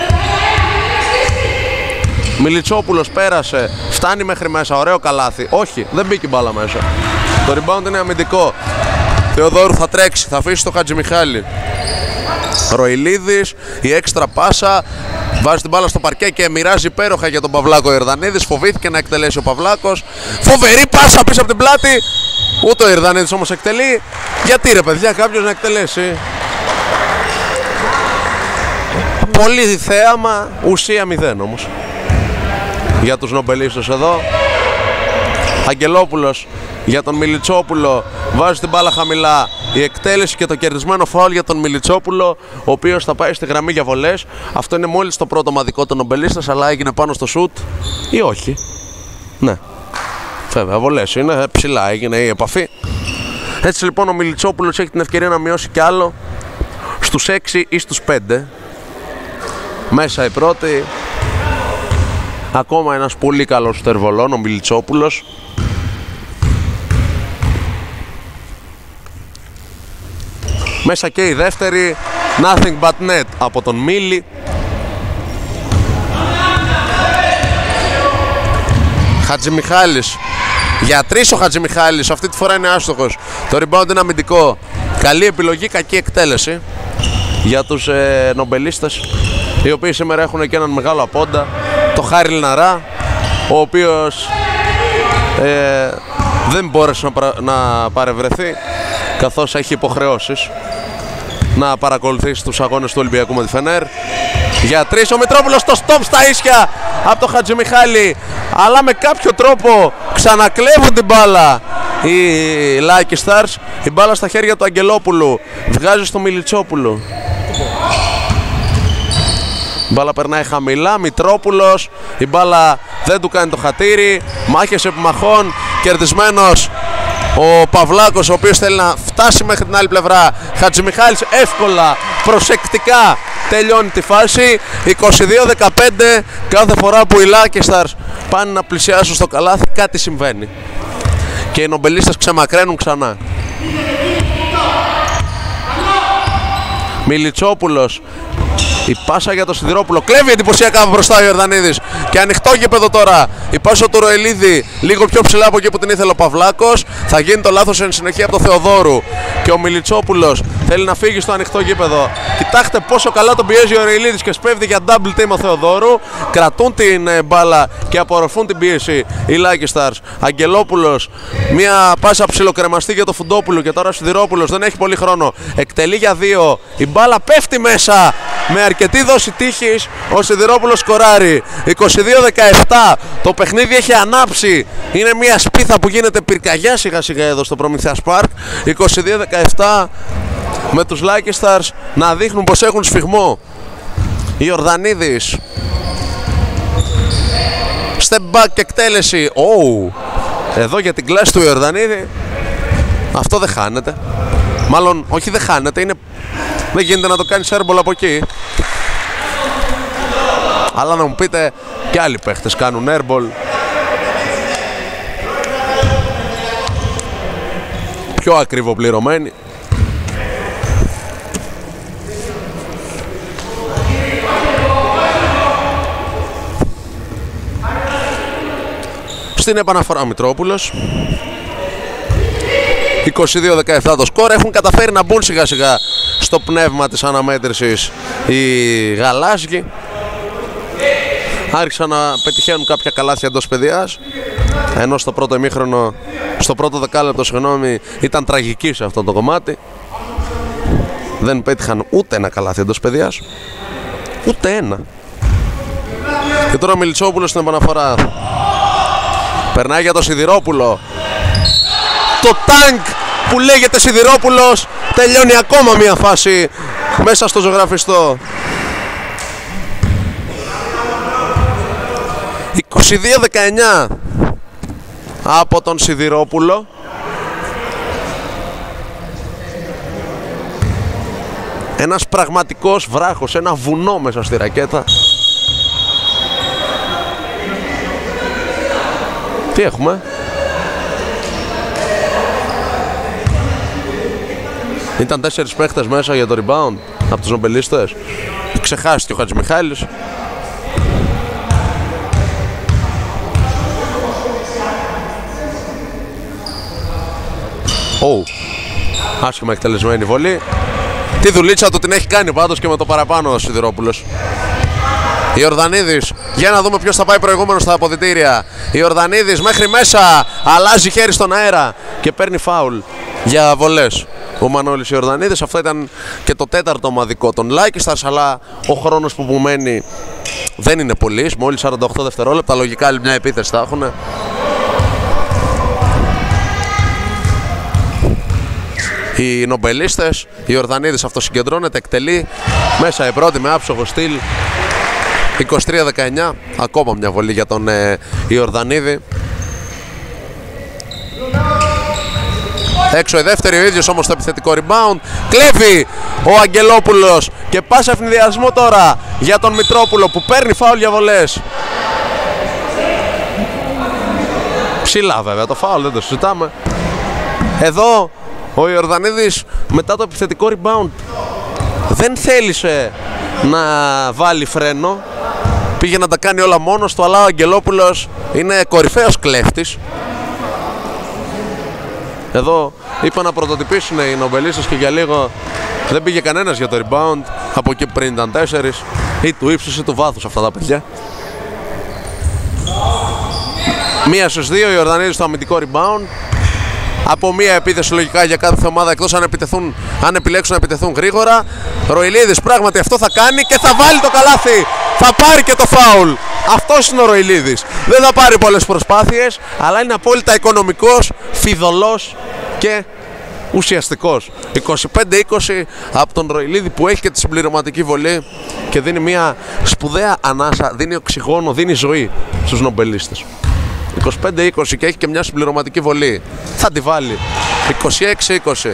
Μιλιτσόπουλος πέρασε, φτάνει μέχρι μέσα, ωραίο καλάθι. Όχι, δεν μπήκε η μπάλα μέσα. Το rebound είναι αμυντικό. Θεοδόρου θα τρέξει, θα αφήσει το Χατζημιχάλη. Ροηλίδης, η έξτρα πάσα, βάζει την μπάλα στο παρκέ και μοιράζει υπέροχα για τον Παυλάκο Ιορδανίδης. Φοβήθηκε να εκτελέσει ο Παυλάκος. Φοβερή πάσα πίσω από την πλάτη. Ούτε ο Ιορδανίδης όμως εκτελεί. Γιατί ρε παιδιά κάποιος να εκτελέσει? Πολύ θέαμα, ουσία μηδέν όμως για τους νομπελίστες εδώ. Αγγελόπουλος για τον Μιλιτσόπουλο, βάζει την μπάλα χαμηλά. Η εκτέλεση και το κερδισμένο φάουλ για τον Μιλιτσόπουλο, ο οποίος θα πάει στη γραμμή για βολές. Αυτό είναι μόλις το πρώτο μαδικό των νομπελίστες, αλλά έγινε πάνω στο σουτ ή όχι? Ναι, βέβαια βολές είναι, ψηλά έγινε η επαφή. Έτσι λοιπόν ο Μιλιτσόπουλος έχει την ευκαιρία να μειώσει κι άλλο στους έξι ή στους πέντε. Μέσα η πρώτη. Ακόμα ένας πολύ καλός στερβολών ο Μιλιτσόπουλος. Μέσα και η δεύτερη. Nothing but net από τον Μίλη. Χατζημιχάλης. Για τρεις ο Χατζημιχάλης. Αυτή τη φορά είναι άστοχος. Το rebound είναι αμυντικό. Καλή επιλογή, κακή εκτέλεση για τους ε, νομπελίστες, οι οποίοι σήμερα έχουν και έναν μεγάλο απόντα, το Χάρη Λιναρά, ο οποίος ε, δεν μπόρεσε να, παρα, να παρευρεθεί, καθώς έχει υποχρεώσεις να παρακολουθήσει τους αγώνες του Ολυμπιακού με τη Φενέρ. Για τρεις ο Μητρόπουλος, το stop στα ίσια από το Χατζημιχάλη, αλλά με κάποιο τρόπο ξανακλέβουν την μπάλα οι Lucky Stars. Η μπάλα στα χέρια του Αγγελόπουλου, βγάζει στο Μιλιτσόπουλο. Η μπάλα περνάει χαμηλά, Μητρόπουλος, η μπάλα δεν του κάνει το χατήρι, μάχες επιμαχών, κερδισμένος ο Παυλάκος, ο οποίος θέλει να φτάσει μέχρι την άλλη πλευρά. Χατζημιχάλης εύκολα, προσεκτικά τελειώνει τη φάση. είκοσι δύο δεκαπέντε. Κάθε φορά που οι Lucky Stars πάνε να πλησιάσουν στο καλάθι, κάτι συμβαίνει και οι νομπελίστες ξεμακραίνουν ξανά. Μιλιτσόπουλος, η πάσα για τον Σιδηρόπουλο, κλέβει εντυπωσιακά μπροστά ο Ιορδανίδης και ανοιχτό γήπεδο τώρα. Η πάσα του Ροελίδη λίγο πιο ψηλά από εκεί που την ήθελε ο Παυλάκος. Θα γίνει το λάθος εν συνεχεία από το Θεοδόρου και ο Μιλιτσόπουλος θέλει να φύγει στο ανοιχτό γήπεδο. Κοιτάξτε πόσο καλά τον πιέζει ο Ροελίδης και σπέβδει για double team ο Θεοδόρου. Κρατούν την ε, μπάλα και απορροφούν την πίεση οι Lucky Stars. Αγγελόπουλος, μια πάσα ψιλοκρεμαστή για το Φουντόπουλο και τώρα ο Σιδηρόπουλος δεν έχει πολύ χρόνο. Εκτελεί για δύο, η μπάλα πέφτει μέσα. Με αρκετή δόση τύχης ο Σιδηρόπουλος σκοράρει. είκοσι δύο δεκαεπτά. Το παιχνίδι έχει ανάψει. Είναι μια σπίθα που γίνεται πυρκαγιά σιγά σιγά εδώ στο Προμηθέας Park. είκοσι δύο δεκαεπτά με τους Lucky Stars να δείχνουν πως έχουν σφιγμό. Ιορδανίδης, step back εκτέλεση. Oh. Εδώ για την κλάση του Ιορδανίδη αυτό δεν χάνεται. Μάλλον όχι δεν χάνεται, είναι... δεν γίνεται να το κάνει airball από εκεί. Αλλά να μου πείτε, και άλλοι παίχτες κάνουν airball. Πιο ακριβοπληρωμένοι. Στην επαναφορά Μητρόπουλος. είκοσι δύο δεκαεπτά το σκορ. Έχουν καταφέρει να μπουν σιγά σιγά στο πνεύμα της αναμέτρησης οι γαλάζιοι. Άρχισαν να πετυχαίνουν κάποια καλάθια εντός παιδιάς, ενώ στο πρώτο ημίχρονο, στο πρώτο δεκάλεπτο συγγνώμη, ήταν τραγική σε αυτό το κομμάτι. Δεν πέτυχαν ούτε ένα καλάθι εντός παιδιάς, ούτε ένα. Και τώρα ο Μιλτσόπουλος στην επαναφορά. Περνάει για το Σιδηρόπουλο. Το τάγκ που λέγεται Σιδηρόπουλος τελειώνει ακόμα μια φάση μέσα στο ζωγραφιστό. είκοσι δύο δεκαεννιά από τον Σιδηρόπουλο. Ένας πραγματικός βράχος, ένα βουνό μέσα στη ρακέτα. Τι έχουμε? Ήταν τέσσερις παίχτες μέσα για το rebound από τους νομπελίστες. Ξεχάστηκε ο Χατζημιχάλης. Oh. Άσχημα εκτελεσμένη βολή. Τη δουλίτσα του την έχει κάνει πάντως και με το παραπάνω ο Σιδηρόπουλος. Ιορδανίδης, για να δούμε ποιος θα πάει προηγούμενος στα αποδυτήρια. Ιορδανίδης μέχρι μέσα, αλλάζει χέρι στον αέρα και παίρνει φάουλ για βολές ο Μανώλης Ιορδανίδης. Αυτό ήταν και το τέταρτο ομαδικό των Lucky Stars, αλλά ο χρόνος που μου μένει δεν είναι πολύς, μόλις σαράντα οκτώ δευτερόλεπτα. Λογικά άλλη μια επίθεση θα έχουν. Οι νομπελίστες, η Ιορδανίδης αυτοσυγκεντρώνεται, εκτελεί μέσα η πρώτη με άψογο στυλ. είκοσι τρία δεκαεννιά, ακόμα μια βολή για τον ε, Ιορδανίδη. Έξω η δεύτερη, ο ίδιος όμως το επιθετικό rebound. Κλέβει ο Αγγελόπουλος και πάσα ευνηδιασμό τώρα για τον Μητρόπουλο που παίρνει φάουλ για βολές. Ψηλά βέβαια το φάουλ, δεν το συζητάμε. Εδώ ο Ιορδανίδης μετά το επιθετικό rebound δεν θέλησε να βάλει φρένο. Πήγε να τα κάνει όλα μόνος του, αλλά ο Αγγελόπουλος είναι κορυφαίος κλέφτης. Εδώ είπα να πρωτοτυπήσουν οι νομπελίστες και για λίγο δεν πήγε κανένας για το rebound. Από εκεί πριν ήταν τέσσερις, ή του ύψους ή του βάθους αυτά τα παιδιά. Μία στους δύο η Ιορδανίδης στο αμυντικό rebound. Από μία επίθεση λογικά για κάθε ομάδα, εκτός αν, επιτεθούν, αν επιλέξουν να επιτεθούν γρήγορα. Ροηλίδης πράγματι αυτό θα κάνει και θα βάλει το καλάθι. Θα πάρει και το φάουλ. Αυτός είναι ο Ροηλίδης. Δεν θα πάρει πολλές προσπάθειες, αλλά είναι απόλυτα οικονομικός, φιδωλός και ουσιαστικός. είκοσι πέντε είκοσι από τον Ροηλίδη που έχει και τη συμπληρωματική βολή και δίνει μια σπουδαία ανάσα, δίνει οξυγόνο, δίνει ζωή στους νομπελίστες. είκοσι πέντε είκοσι και έχει και μια συμπληρωματική βολή. Θα τη βάλει. είκοσι έξι είκοσι.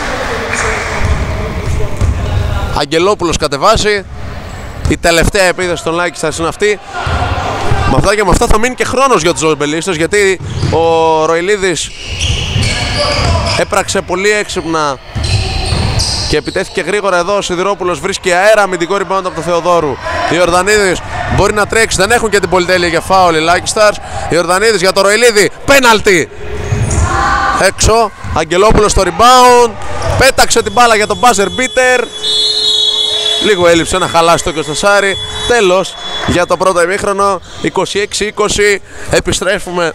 Αγγελόπουλος κατεβάζει. Η τελευταία επίθεση των Lucky Stars είναι αυτή. Με αυτά και με αυτά θα μείνει και χρόνος για τους νομπελίστες, γιατί ο Ροηλίδης έπραξε πολύ έξυπνα και επιτέθηκε γρήγορα εδώ. Ο Σιδηρόπουλος βρίσκει αέρα, αμυντικό rebound από τον Θεοδόρου. Η Ιορδανίδης μπορεί να τρέξει, δεν έχουν και την πολυτέλεια για φάουλ οι Lucky Stars. Η Ιορδανίδης για το Ροηλίδη, πέναλτι. Έξω, Αγγελόπουλος στο rebound, πέταξε την μπάλα για τον buzzer beater. Λίγο έλειψε να χαλάσει το είκοσι τέσσερα. Τέλος για το πρώτο ημίχρονο, είκοσι έξι είκοσι. Επιστρέφουμε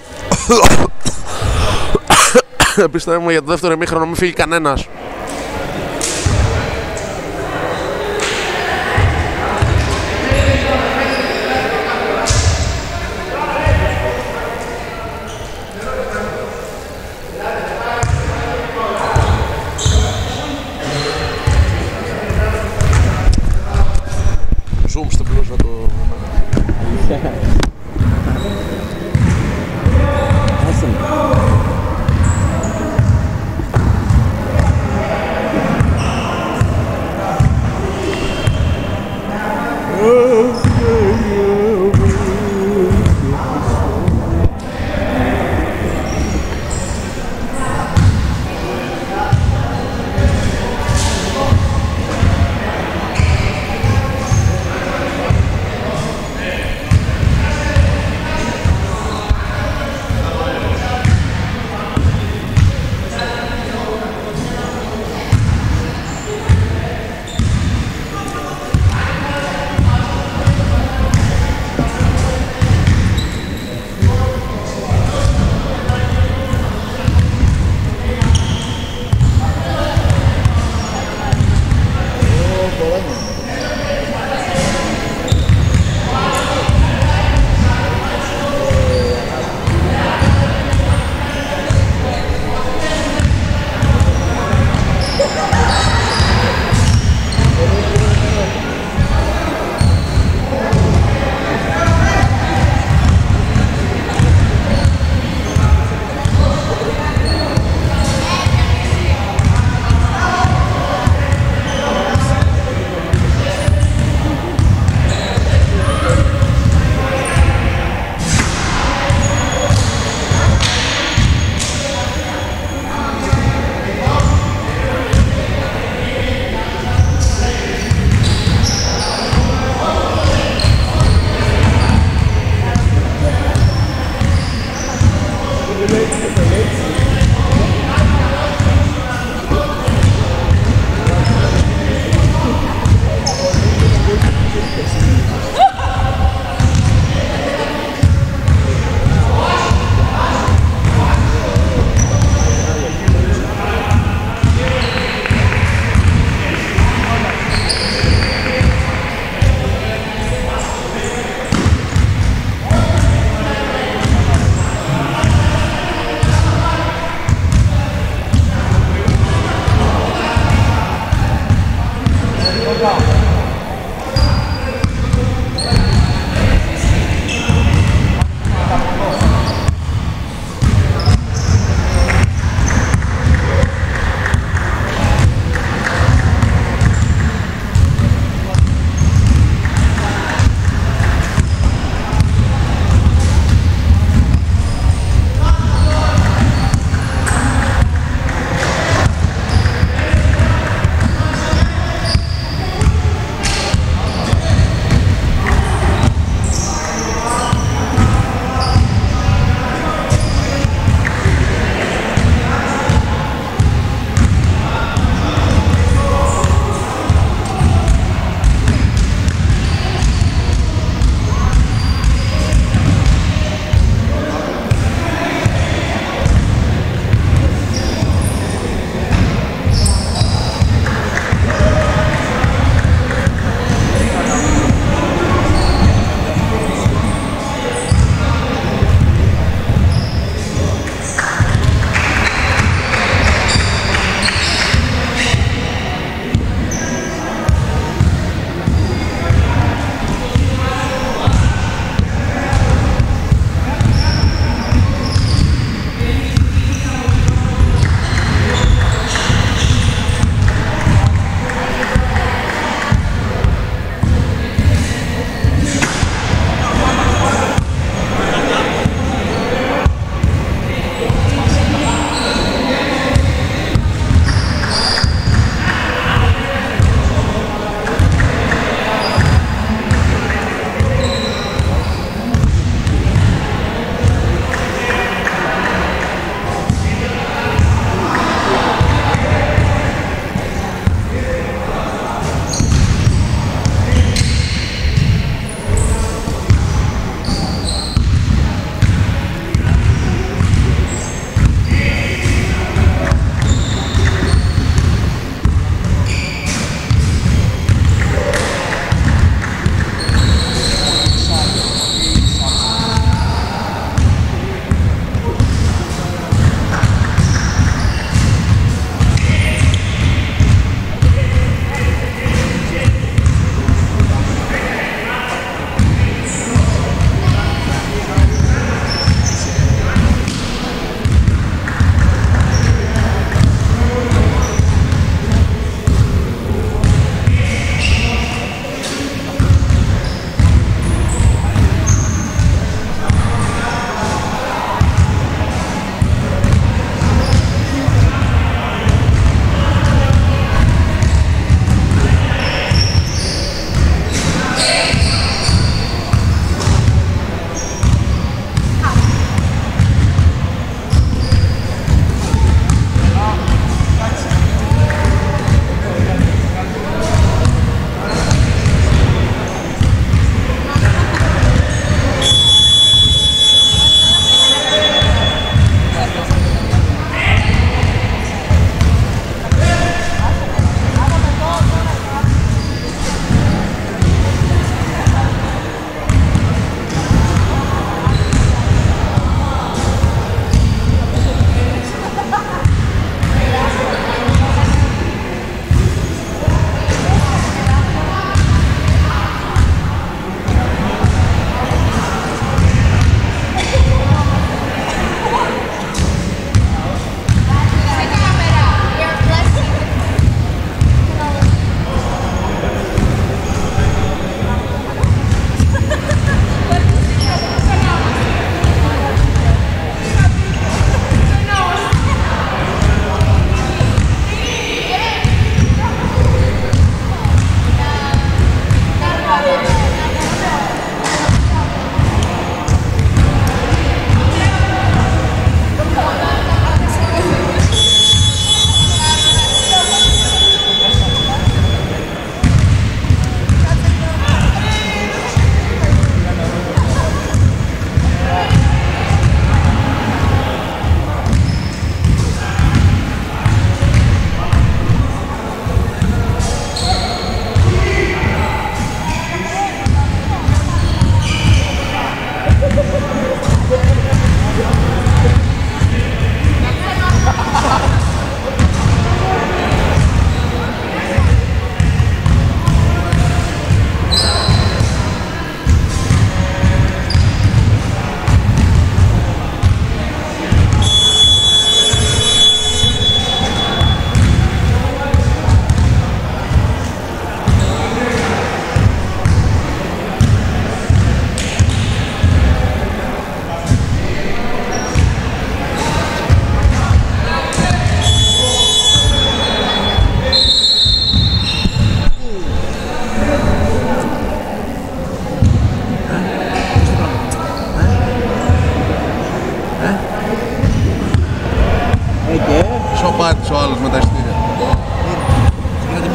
Επιστρέφουμε για το δεύτερο ημίχρονο, μην φύγει κανένας. Zoom στην πλούσα του.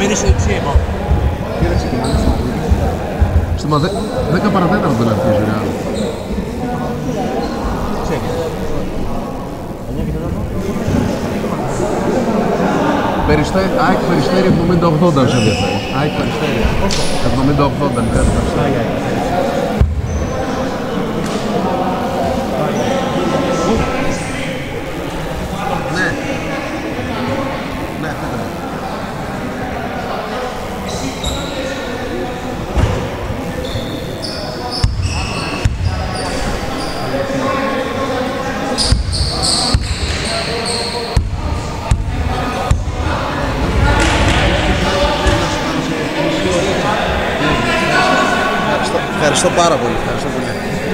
Μυρίσω τσίμα. Κοίταξε και μάλιστα. Στην δέκα παρατέταρτο δεν αρχίζει η Ρεάλ. Περιστέρι, ΑΕΚ Περιστέρι εβδομήντα ογδόντα σε ενδιαφέρει. ΑΕΚ Περιστέρι εβδομήντα ογδόντα είναι κάτι. Ναι. Ναι, φέτο. Ευχαριστώ πάρα πολύ. Ευχαριστώ πολύ.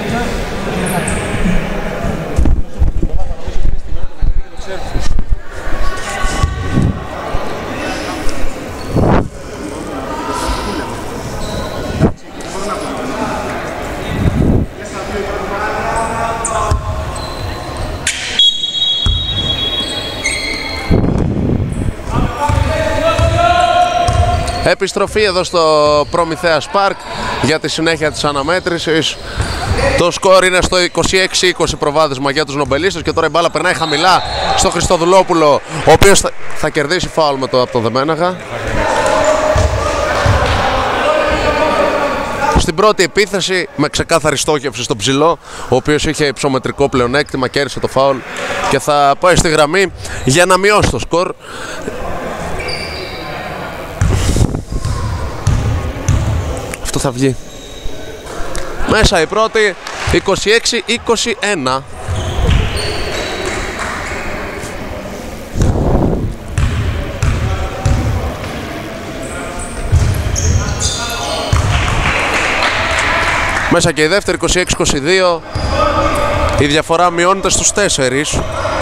Επιστροφή εδώ στο Προμηθέας Πάρκ για τη συνέχεια της αναμέτρησης. Το σκορ είναι στο είκοσι έξι είκοσι προβάδισμα για τους νομπελίστες και τώρα η μπάλα περνάει χαμηλά στο Χριστοδουλόπουλο, ο οποίος θα, θα κερδίσει φάουλ με το, από το Δεμέναγα. Στην πρώτη επίθεση με ξεκάθαρη στόχευση στον ψηλό, ο οποίος είχε υψομετρικό πλεονέκτημα, κέρδισε το φάουλ και θα πάει στη γραμμή για να μειώσει το σκορ. Αυτό θα βγει. Μέσα η πρώτη, είκοσι έξι είκοσι ένα. Μέσα και η δεύτερη, είκοσι έξι είκοσι δύο. Η διαφορά μειώνεται στους τέσσερις.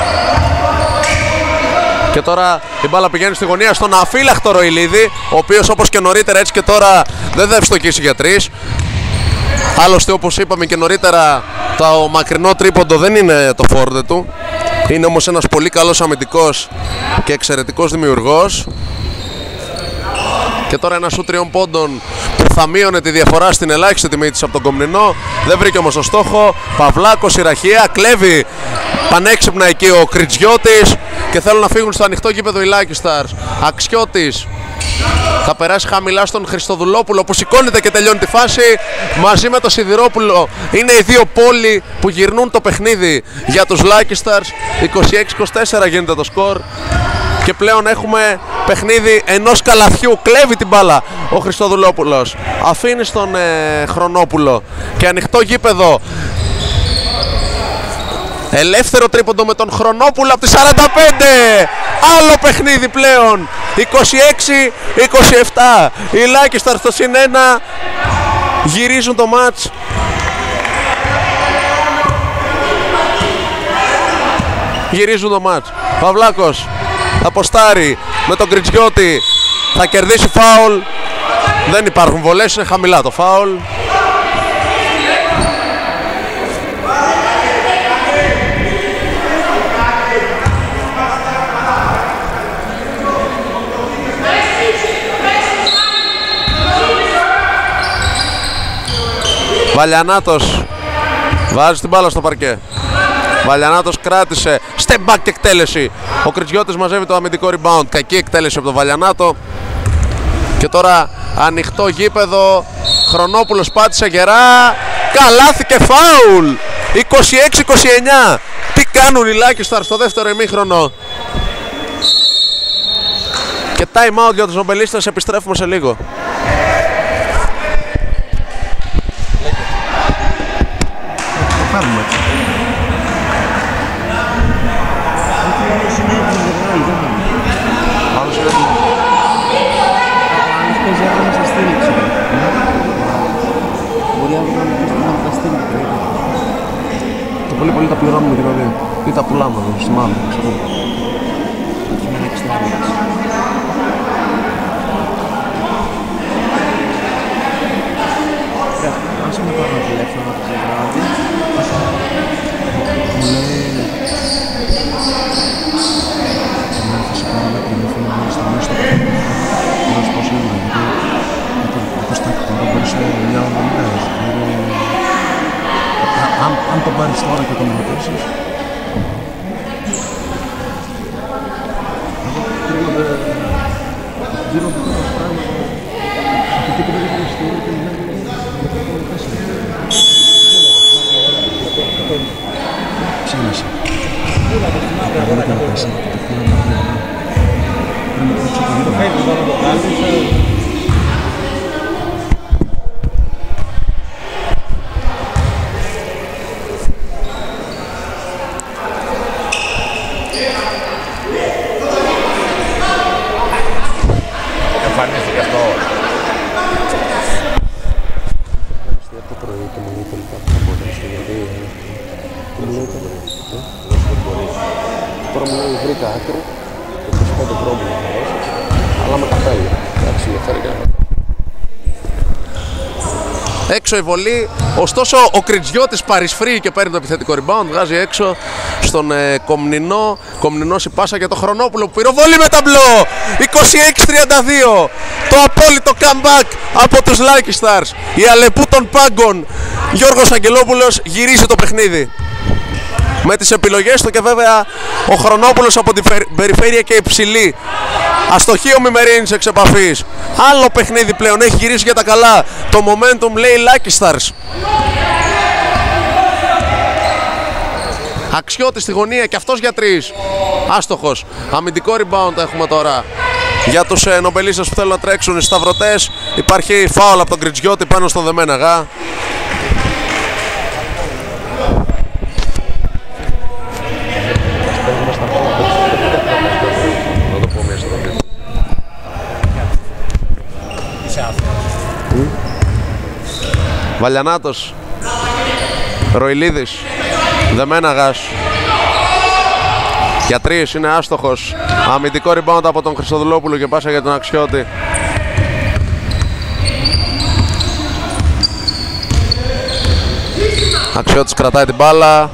Και τώρα η μπάλα πηγαίνει στη γωνία στον αφύλακτο Ροηλίδη, ο οποίος όπως και νωρίτερα έτσι και τώρα δεν θα ευστοχίσει για τρεις. Άλλωστε όπως είπαμε και νωρίτερα, το μακρινό τρίποντο δεν είναι το φόρτε του. Είναι όμως ένας πολύ καλός αμυντικός και εξαιρετικός δημιουργός. Και τώρα ένα σουτ τριών πόντων που θα μείωνε τη διαφορά στην ελάχιστη τιμή της από τον Κομνηνό. Δεν βρήκε όμως το στόχο. Παυλάκος, η Ραχία, κλέβει πανέξυπνα εκεί ο Κριτζιώτης και θέλουν να φύγουν στο ανοιχτό γήπεδο οι Lucky Stars. Αξιώτης θα περάσει χαμηλά στον Χριστοδουλόπουλο που σηκώνεται και τελειώνει τη φάση. Μαζί με το Σιδηρόπουλο είναι οι δύο πόλοι που γυρνούν το παιχνίδι για τους Lucky Stars. είκοσι έξι είκοσι τέσσερα γίνεται το σκορ. Και πλέον έχουμε παιχνίδι ενός καλαθιού. Κλέβει την μπάλα ο Χριστοδουλόπουλος. Αφήνει στον ε, Χρονόπουλο. Και ανοιχτό γήπεδο. Ελεύθερο τρίποντο με τον Χρονόπουλο από τη σαράντα πέντε. Άλλο παιχνίδι πλέον. είκοσι έξι είκοσι επτά. Οι Lucky Stars στο συν ένα γυρίζουν το μάτς. Γυρίζουν το μάτς. Παυλάκος αποστάρει με τον Κριτζιώτη. Θα κερδίσει φάουλ. Δεν υπάρχουν βολές, είναι χαμηλά το φάουλ. Βαλιανάτος βάζει την μπάλα στο παρκέ. Βαλιανάτος κράτησε, step back και εκτέλεση. Ο Κριτζιώτης μαζεύει το αμυντικό rebound. Κακή εκτέλεση από τον Βαλιανάτο. Και τώρα ανοιχτό γήπεδο. Χρονόπουλος πάτησε γερά. Καλάθι και φάουλ. είκοσι έξι είκοσι εννιά. Τι κάνουν οι Lucky Stars στο δεύτερο ημίχρονο. Και time out για τους νομπελίστες. Επιστρέφουμε σε λίγο. Το πολύ πολύ τα πληρώνουμε δηλαδή. Ή τα πουλάμε εδώ στη μάλλον, ξέρω. Άσε με πάρω ένα τηλέφωνο από το βράδυ. Μου λέει... Εμένα θα σε πάρω ένα τηλέφωνο να στο μέσα στο καφέ. Να σου πω κάνεις τώρα και το μελετήσεις. Γίνονται τώρα πράγματα. Από εκεί που δεν έχει ιστορία και μιλάμε για τέσσερα. Ψήνεσαι. Δεν έκανε τέσσερα. Πρέπει να κόψω το γύρω. Εμφανίστηκε αυτό. Το πρωί και μου λέει τελικά που θα μπορέσω γιατί μου λέει τώρα μου λέει βρήκα άκρη και είκοσι πέντε δρόμου να δώσω αλλά με καπέλο. Εντάξει, με φέρει και Έξω η βολή, ωστόσο ο Κριτζιώτης παρισφρεί και παίρνει το επιθετικό rebound, βγάζει έξω στον ε, Κομνηνό. Κομνηνός η πάσα για το Χρονόπουλο που πυροβολεί με ταμπλό. είκοσι έξι τριάντα δύο, το απόλυτο comeback από τους Lucky Stars. Η Αλεπού των Πάγκων, Γιώργος Αγγελόπουλος γυρίζει το παιχνίδι με τις επιλογές του και βέβαια ο Χρονόπουλος από την περιφέρεια και υψηλή. Αστοχή ο Μημερίνης εξ επαφής. Άλλο παιχνίδι πλέον, έχει γυρίσει για τα καλά. Το momentum λέει Lucky Stars. Αξιώτης στη γωνία και αυτός για τρεις. Άστοχος. Αμυντικό rebound έχουμε τώρα για τους ε, νομπελίστες που θέλουν να τρέξουν οι σταυρωτές. Υπάρχει φάουλ από τον Κριτζιώτη πάνω στον Δεμέναγα. Βαλιανάτος, Ροηλίδης, Δεμέναγας για τρεις, είναι άστοχος. Αμυντικό rebound από τον Χριστοδουλόπουλο και πάσα για τον Αξιώτη. Αξιώτης κρατάει την μπάλα.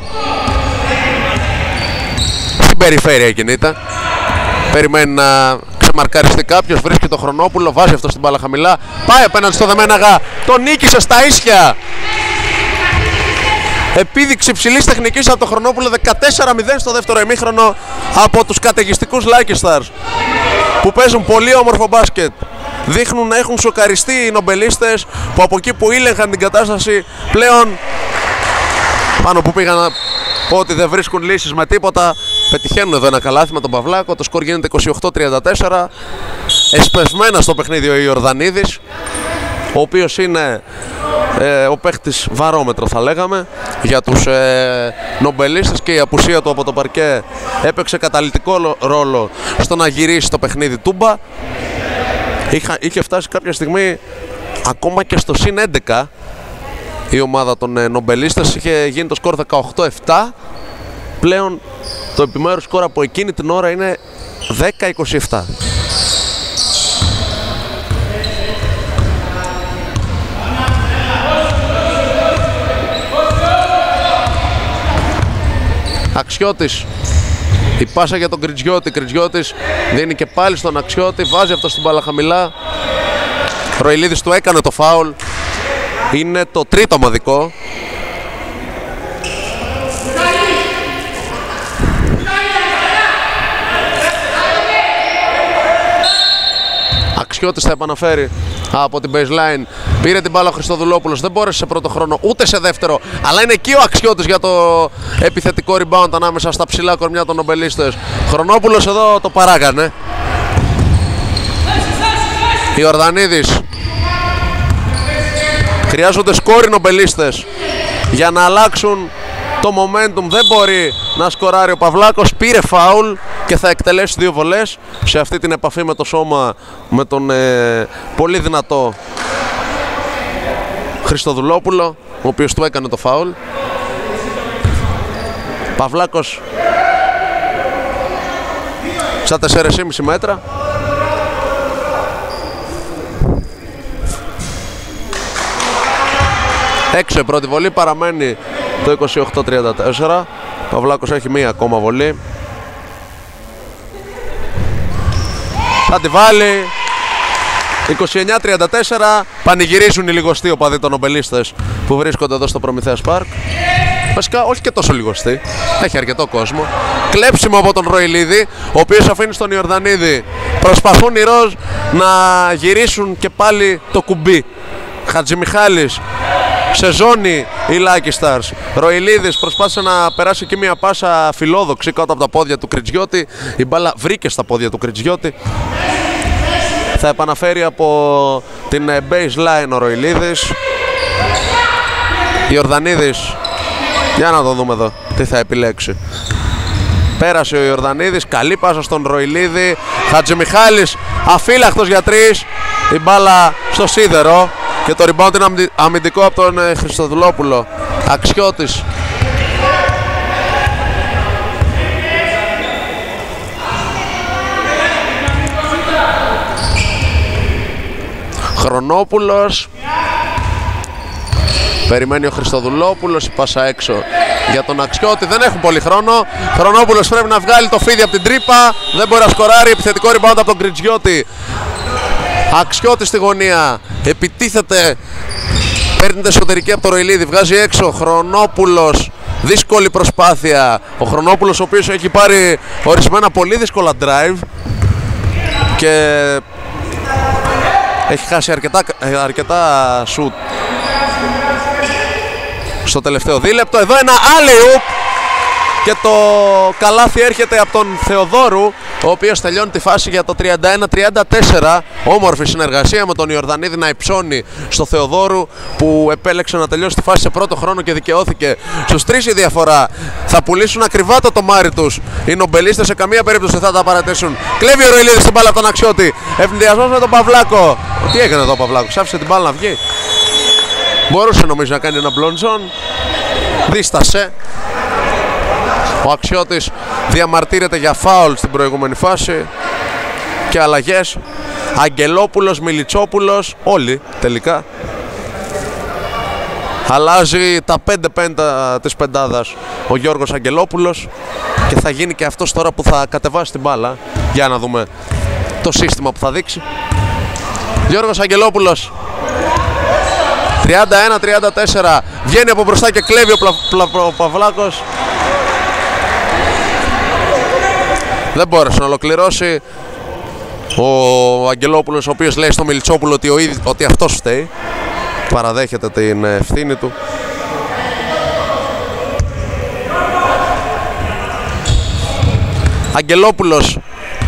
Στην περιφέρεια κινείται. Περιμένει να ξεμαρκαριστεί κάποιος, βρίσκει το Χρονόπουλο, βάζει αυτό στην μπάλα χαμηλά. Πάει απέναντι στο Δεμέναγα, τον νίκησε στα ίσια. Επίδειξη υψηλής τεχνικής από το Χρονόπουλο, δεκατέσσερα μηδέν στο δεύτερο ημίχρονο από τους καταιγιστικούς Lucky Stars που παίζουν πολύ όμορφο μπάσκετ. Δείχνουν να έχουν σοκαριστεί οι νομπελίστες που από εκεί που ήλεγχαν την κατάσταση πλέον πάνω που πήγαν να πω ότι δεν βρίσκουν λύσεις με τίποτα, πετυχαίνουν εδώ ένα καλάθι με τον Παυλάκο. Το σκορ γίνεται είκοσι οκτώ τριάντα τέσσερα. Εσπευμένα στο παιχνίδι ο Ιορδανίδης, ο οποίος είναι ε, ο παίχτης βαρόμετρο θα λέγαμε για τους ε, νομπελίστες και η απουσία του από το παρκέ έπαιξε καταλυτικό ρόλο στο να γυρίσει το παιχνίδι τούμπα. Είχα, είχε φτάσει κάποια στιγμή ακόμα και στο συν έντεκα η ομάδα των ε, νομπελίστες, είχε γίνει το σκορ δεκαοκτώ επτά. Πλέον το επιμέρους σκορ από εκείνη την ώρα είναι δέκα είκοσι επτά. Αξιώτης, η πάσα για τον Κριτζιώτη. Κριτζιώτης δίνει και πάλι στον Αξιώτη, βάζει αυτό στην μπάλα χαμηλά. Ροηλίδης του έκανε το φάουλ. Είναι το τρίτο ομαδικό. Αξιώτης θα επαναφέρει από την baseline. Πήρε την μπάλα ο Χριστοδουλόπουλος, δεν μπόρεσε σε πρώτο χρόνο ούτε σε δεύτερο, αλλά είναι εκεί ο Αξιώτης για το επιθετικό rebound ανάμεσα στα ψηλά κορμιά των νομπελίστες. Χρονόπουλος εδώ το παράγανε. Ιορδανίδης. Χρειάζονται σκόρ οι νομπελίστες για να αλλάξουν το momentum. Δεν μπορεί να σκοράρει ο Παυλάκος, πήρε φάουλ και θα εκτελέσει δύο βολές σε αυτή την επαφή με το σώμα με τον ε, πολύ δυνατό Χριστοδουλόπουλο, ο οποίος του έκανε το φάουλ. Παυλάκος στα τέσσερα κόμμα πέντε μέτρα. Έξω η πρώτη βολή, παραμένει το είκοσι οκτώ τριάντα τέσσερα. Παυλάκος έχει μία ακόμα βολή. Θα τη βάλει. είκοσι εννιά τριάντα τέσσερα. Πανηγυρίζουν οι λιγοστοί οπαδοί των νομπελίστες που βρίσκονται εδώ στο Προμηθέας Πάρκ. Βασικά όχι και τόσο λιγοστή. Έχει αρκετό κόσμο. Κλέψιμο από τον Ροηλίδη, ο οποίος αφήνει στον Ιορδανίδη. Προσπαθούν οι Ροζ να γυρίσουν και πάλι το κουμπί. Χατζημιχάλης, σε ζώνη οι Lucky Stars. Ροηλίδης προσπάθησε να περάσει εκεί μια πάσα φιλόδοξη κάτω από τα πόδια του Κριτζιώτη. Η μπάλα βρήκε στα πόδια του Κριτζιώτη. Θα επαναφέρει από την baseline ο Ροηλίδης. Ιορδανίδης, για να το δούμε εδώ τι θα επιλέξει. Πέρασε ο Ιορδανίδης, καλή πάσα στον Ροηλίδη. Χατζημιχάλης αφύλακτος για τρεις. Η μπάλα στο σίδερο και το rebound είναι αμυντικό από τον Χριστοδουλόπουλο. Αξιώτης. Χρονόπουλος. Περιμένει ο Χριστοδουλόπουλος, η πάσα έξω για τον Αξιώτη. Δεν έχουν πολύ χρόνο. Χρονόπουλος πρέπει να βγάλει το φίδι από την τρύπα. Δεν μπορεί να σκοράρει. Επιθετικό rebound από τον Κριτζιώτη. Αξιώτη στη γωνία. Επιτίθεται. Παίρνει την εσωτερική από το Ροηλίδη. Βγάζει έξω. Χρονόπουλος. Δύσκολη προσπάθεια. Ο Χρονόπουλος ο οποίος έχει πάρει ορισμένα πολύ δύσκολα drive. Και έχει χάσει αρκετά, αρκετά shoot στο τελευταίο δίλεπτο. Εδώ ένα alley-oop και το καλάθι έρχεται από τον Θεοδόρου, ο οποίος τελειώνει τη φάση για το τριάντα ένα τριάντα τέσσερα. Όμορφη συνεργασία με τον Ιορδανίδη να υψώνει στο Θεοδόρου, που επέλεξε να τελειώσει τη φάση σε πρώτο χρόνο και δικαιώθηκε. Στους τρεις η διαφορά. Θα πουλήσουν ακριβά το τομάρι τους. Οι νομπελίστες σε καμία περίπτωση θα τα παρατήσουν. Κλέβει ο Ροηλίδης την μπάλα από τον Αξιώτη. Ευνηδιασμός με τον Παυλάκο. Τι έκανε εδώ ο Παυλάκος? Άφησε την μπάλα να βγει. Μπορούσε νομίζω να κάνει ένα μπλοντζόν. Δίστασε. Ο Αξιώτης διαμαρτύρεται για φάουλ στην προηγούμενη φάση. Και αλλαγές. Αγγελόπουλος, Μιλιτσόπουλος, όλοι τελικά. Αλλάζει τα πέντε πέντα της πεντάδας ο Γιώργος Αγγελόπουλος. Και θα γίνει και αυτός τώρα που θα κατεβάσει την μπάλα. Για να δούμε το σύστημα που θα δείξει. Γιώργος Αγγελόπουλος. τριάντα ένα τριάντα τέσσερα. Βγαίνει από μπροστά και κλέβει ο, Πλα... Πλα... ο Παυλάκος. Δεν μπόρεσε να ολοκληρώσει ο Αγγελόπουλος, ο οποίος λέει στο Μιλιτσόπουλο ότι, ο ίδι... ότι αυτός φταίει. Παραδέχεται την ευθύνη του. Αγγελόπουλος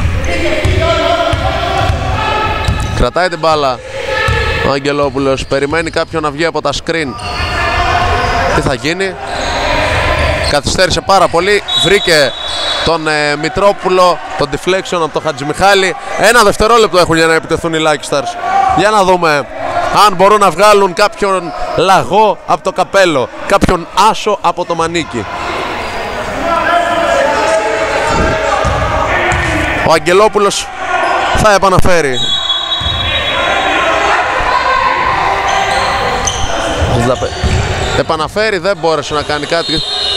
κρατάει την μπάλα. Ο Αγγελόπουλος περιμένει κάποιον να βγει από τα screen. Τι θα γίνει? Καθυστέρησε πάρα πολύ. Βρήκε τον ε, Μητρόπουλο, τον deflection από τον Χατζημιχάλη. Ένα δευτερόλεπτο έχουν για να επιτεθούν οι Lucky Stars. Για να δούμε αν μπορούν να βγάλουν κάποιον λαγό από το καπέλο, κάποιον άσο από το μανίκι. Ο Αγγελόπουλος θα επαναφέρει. Επαναφέρει, δεν μπόρεσε να κάνει κάτι.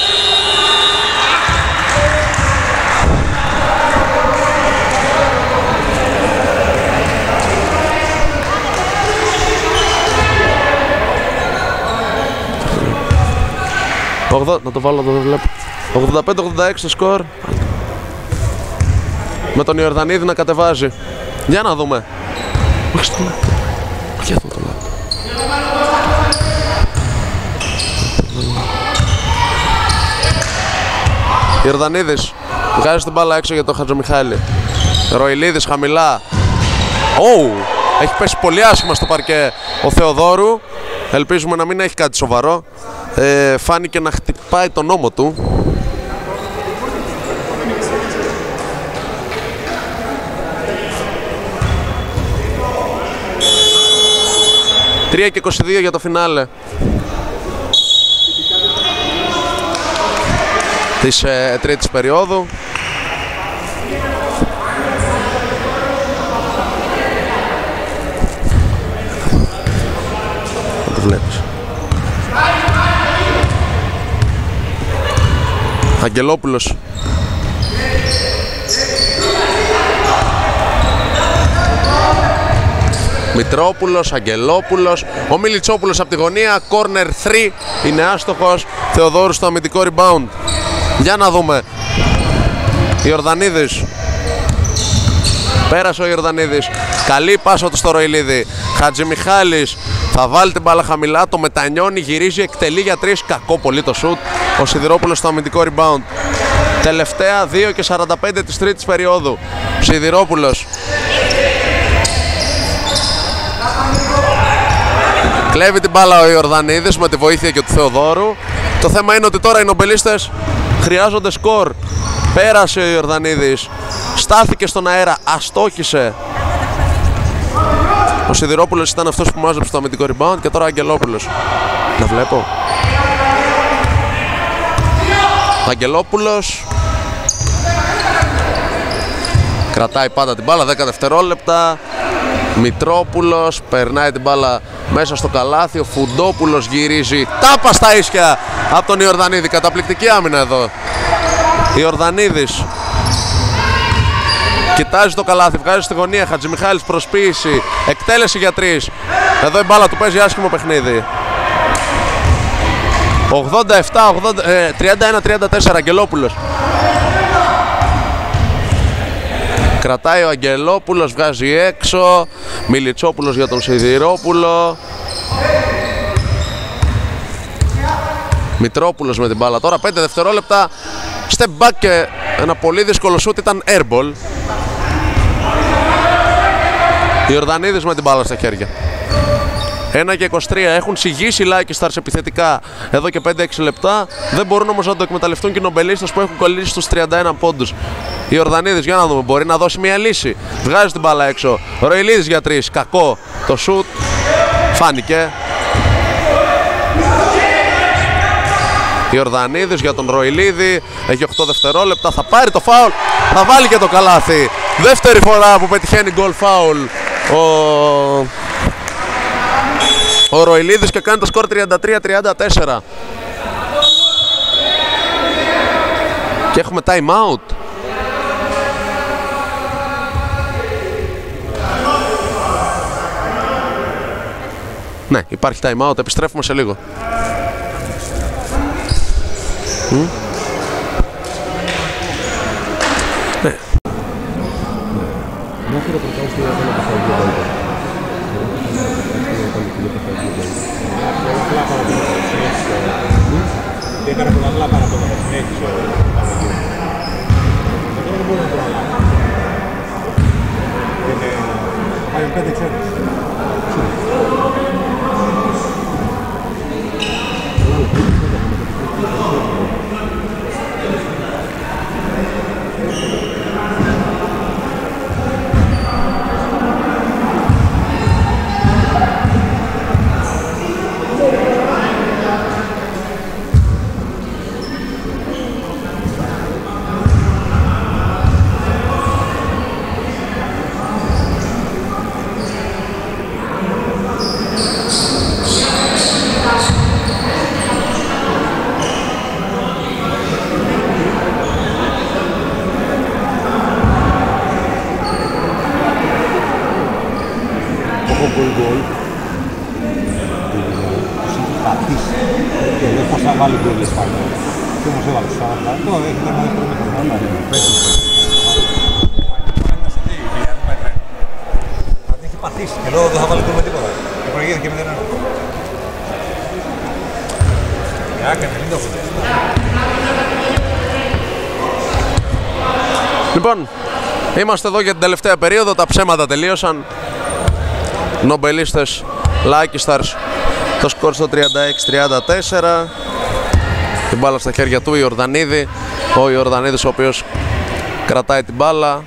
Να το βάλω εδώ, δεν βλέπω. ογδόντα πέντε ογδόντα έξι το σκορ. Με τον Ιορδανίδη να κατεβάζει. Για να δούμε. Όχι στο λεπτό. Όχι αυτό το λεπτό. Ιορδανίδης βγάζει την μπάλα έξω για τον Χατζομιχάλη. Ροηλίδης χαμηλά. Oh, έχει πέσει πολύ άσχημα στο παρκέ ο Θεοδόρου. Ελπίζουμε να μην έχει κάτι σοβαρό. ε, Φάνηκε να χτυπάει τον ώμο του. τρία και είκοσι δύο για το φινάλε της ε, τρίτης περίοδου. Να το βλέπεις. Αγγελόπουλος. Μητρόπουλος, Αγγελόπουλος, ο Μιλιτσόπουλος από τη γωνία, corner τρία, είναι άστοχος, Θεοδόρου στο αμυντικό rebound. Για να δούμε. Ιορδανίδης. Πέρασε ο Ιορδανίδης. Καλή πάσα του στο Ροηλίδη. Χατζημιχάλης θα βάλει την μπάλα χαμηλά, το μετανιώνει, γυρίζει, εκτελεί για τρεις. Κακό πολύ το σουτ. Ο Σιδηρόπουλος στο αμυντικό rebound. Τελευταία δύο και σαράντα πέντε της τρίτης περίοδου. Σιδηρόπουλος. Κλέβει την μπάλα ο Ιορδανίδης με τη βοήθεια και του Θεοδόρου. Το θέμα είναι ότι τώρα οι νομπελίστες χρειάζονται σκορ. Πέρασε ο Ιορδανίδης. Στάθηκε στον αέρα, αστόχησε. Ο Σιδηρόπουλος ήταν αυτός που μάζεψε το αμυντικό rebound και τώρα ο Αγγελόπουλος. Να βλέπω. Αγγελόπουλος κρατάει πάντα την μπάλα, δέκα δευτερόλεπτα. Μητρόπουλος περνάει την μπάλα μέσα στο καλάθι. Ο Φουντόπουλος γυρίζει, τάπα στα ίσια από τον Ιορδανίδη. Καταπληκτική άμυνα εδώ. Ιορδανίδης κοιτάζει το καλάθι, βγάζει στη γωνία. Χατζημιχάλης, προσποίηση, εκτέλεση για τρεις. Εδώ η μπάλα του παίζει άσχημο παιχνίδι. ογδόντα επτά, ογδόντα, ε, τριάντα ένα τριάντα τέσσερα. Αγγελόπουλος κρατάει, ο Αγγελόπουλος βγάζει έξω. Μιλιτσόπουλος για τον Σιδηρόπουλο. Μητρόπουλος με την μπάλα τώρα, πέντε δευτερόλεπτα. Step back και ένα πολύ δύσκολο σούτ, ήταν airball. Ιορδανίδης με την μπάλα στα χέρια. ένα και είκοσι τρία, έχουν συγγύσει οι Like Stars επιθετικά εδώ και πέντε έξι λεπτά. Δεν μπορούν όμως να το εκμεταλλευτούν και οι νομπελίστες που έχουν κολλήσει στους τριάντα ένα πόντους. Ιορδανίδης, για να δούμε, μπορεί να δώσει μια λύση. Βγάζει την μπάλα έξω. Ροηλίδης για τρεις, κακό το σουτ. Φάνηκε. Ιορδανίδης για τον Ροηλίδη. Έχει οκτώ δευτερόλεπτα, θα πάρει το φάουλ. Θα βάλει και το καλάθι. Δεύτερη φορά που πετυχαίνει γκολ φάουλ ο... ο Ροηλίδης και κάνει το σκορ τριάντα τρία τριάντα τέσσερα. Και έχουμε time out. Ναι, υπάρχει time out, επιστρέφουμε σε λίγο. Mm. Ναι. Λοιπόν, είμαστε εδώ για την τελευταία περίοδο, τα ψέματα τελείωσαν. Νομπελίστες Like Stars, το σκορ στο τριάντα έξι τριάντα τέσσερα. Την μπάλα στα χέρια του Ιορδανίδη. Ο Ιορδανίδης ο οποίος κρατάει την μπάλα.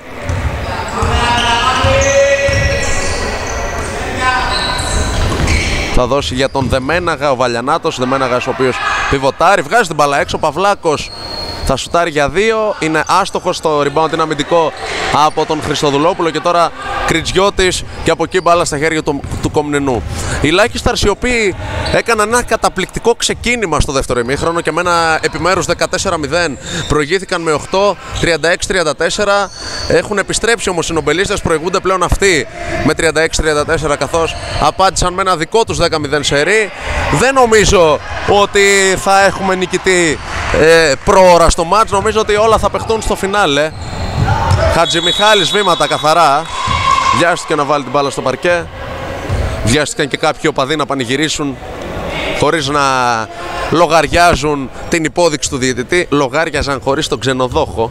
Θα δώσει για τον Δεμέναγα, ο Βαλιανάτος. Δεμέναγας ο οποίος πιβοτάρει, βγάζει την μπάλα έξω. Παυλάκος θα σουτάρει για δύο, είναι άστοχος, στο rebound είναι αμυντικό από τον Χριστοδουλόπουλο και τώρα Κριτζιώτης και από εκεί μπάλα στα χέρια του, του Κομνηνού. Οι Lucky Stars οι οποίοι έκαναν ένα καταπληκτικό ξεκίνημα στο δεύτερο ημίχρονο και με ένα επιμέρους δεκατέσσερα μηδέν προηγήθηκαν με οκτώ τριάντα έξι τριάντα τέσσερα. Έχουν επιστρέψει όμως οι νομπελίστες, προηγούνται πλέον αυτοί με τριάντα έξι τριάντα τέσσερα καθώς απάντησαν με ένα δικό τους δέκα μηδέν σερί. Δεν νομίζω ότι θα έχουμε νικητή ε, πρόωρα στο μάτς, νομίζω ότι όλα θα παιχτούν στο φινάλε. Χατζημιχάλης βήματα καθαρά, βιάστηκε να βάλει την μπάλα στο παρκέ, βιάστηκαν και κάποιοι οπαδοί να πανηγυρίσουν χωρίς να λογαριάζουν την υπόδειξη του διαιτητή, λογάριαζαν χωρίς τον ξενοδόχο.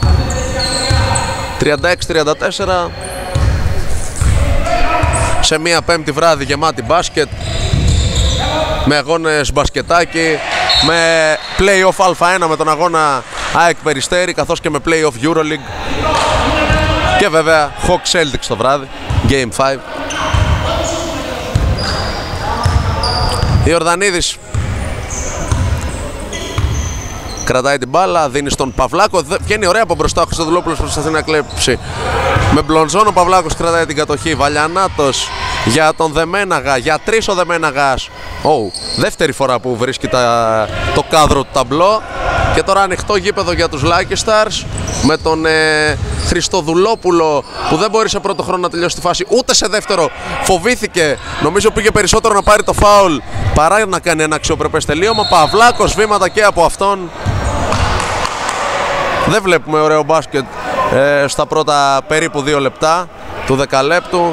τριάντα έξι τριάντα τέσσερα σε μία πέμπτη βράδυ γεμάτη μπάσκετ, με αγώνες μπασκετάκι, με play-off Α1 με τον αγώνα ΑΕΚ Περιστέρι, καθώς και με play-off EuroLeague και βέβαια Hawks Celtics το βράδυ, Game πέντε. Ιορδανίδης κρατάει την μπάλα, δίνει στον Παυλάκο, βγαίνει ωραία από μπροστά ο Χριστοδουλόπουλος, προσπαθεί να κλέψει με μπλονζόν, ο Παυλάκος κρατάει την κατοχή, Βαλιανάτος για τον Δεμέναγα, για τρεις ο Δεμέναγας, oh, δεύτερη φορά που βρίσκει τα, το κάδρο του ταμπλό. Και τώρα ανοιχτό γήπεδο για τους Lucky Stars με τον ε, Χριστοδουλόπουλο που δεν μπορεί σε πρώτο χρόνο να τελειώσει τη φάση, ούτε σε δεύτερο φοβήθηκε, νομίζω πήγε περισσότερο να πάρει το φάουλ παρά να κάνει ένα αξιοπρεπές τελείωμα. Παυλάκος, βήματα και από αυτόν. Δεν βλέπουμε ωραίο μπάσκετ ε, στα πρώτα περίπου δύο λεπτά του δεκαλέπτου.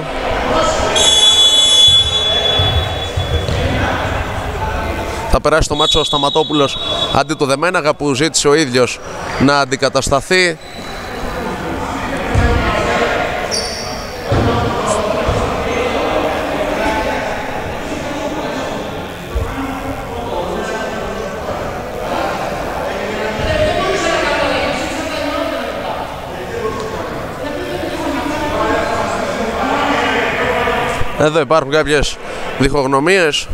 Θα περάσει το μάτσο ο Σταματόπουλος αντί του Δεμέναγα που ζήτησε ο ίδιος να αντικατασταθεί. Εδώ υπάρχουν κάποιες διχογνωμίες.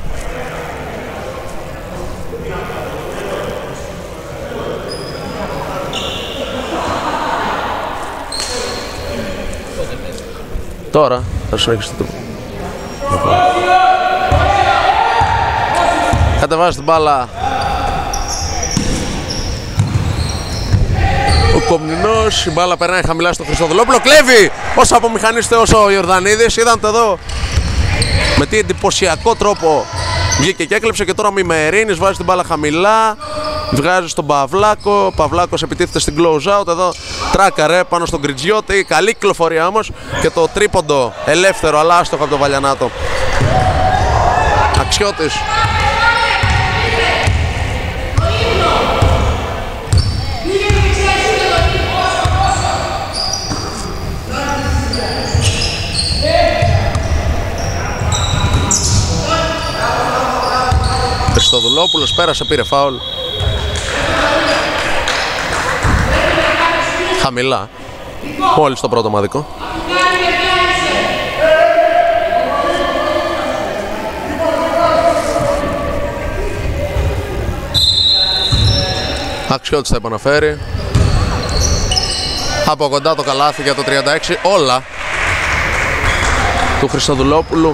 Τώρα θα συνεχίσει το κατεβάζει την μπάλα ο Κομνηνός, η μπάλα περνάει χαμηλά στο Χριστοδουλόπουλο, κλέβει όσο απομηχανίστε όσο ο Ιορδανίδης. Είδαν το εδώ με τι εντυπωσιακό τρόπο βγήκε και έκλεψε και τώρα Μημερίνης βάζει την μπάλα χαμηλά, βγάζει στον Παυλάκο, ο Παυλάκος επιτίθεται στην close out, εδώ τράκαρε πάνω στον Κριτζιώτη, καλή κυκλοφορία όμως και το τρίποντο ελεύθερο αλλά άστοχο από τον Βαλιανάτο. Αξιώτης. Χριστοδουλόπουλος πέρασε, πήρε φάουλ. Χαμηλά. Μόλις το πρώτο ομαδικό. Αξιώτης θα επαναφέρει. Από κοντά το καλάθι για το τριάντα έξι. Όλα του Χριστοδουλόπουλου.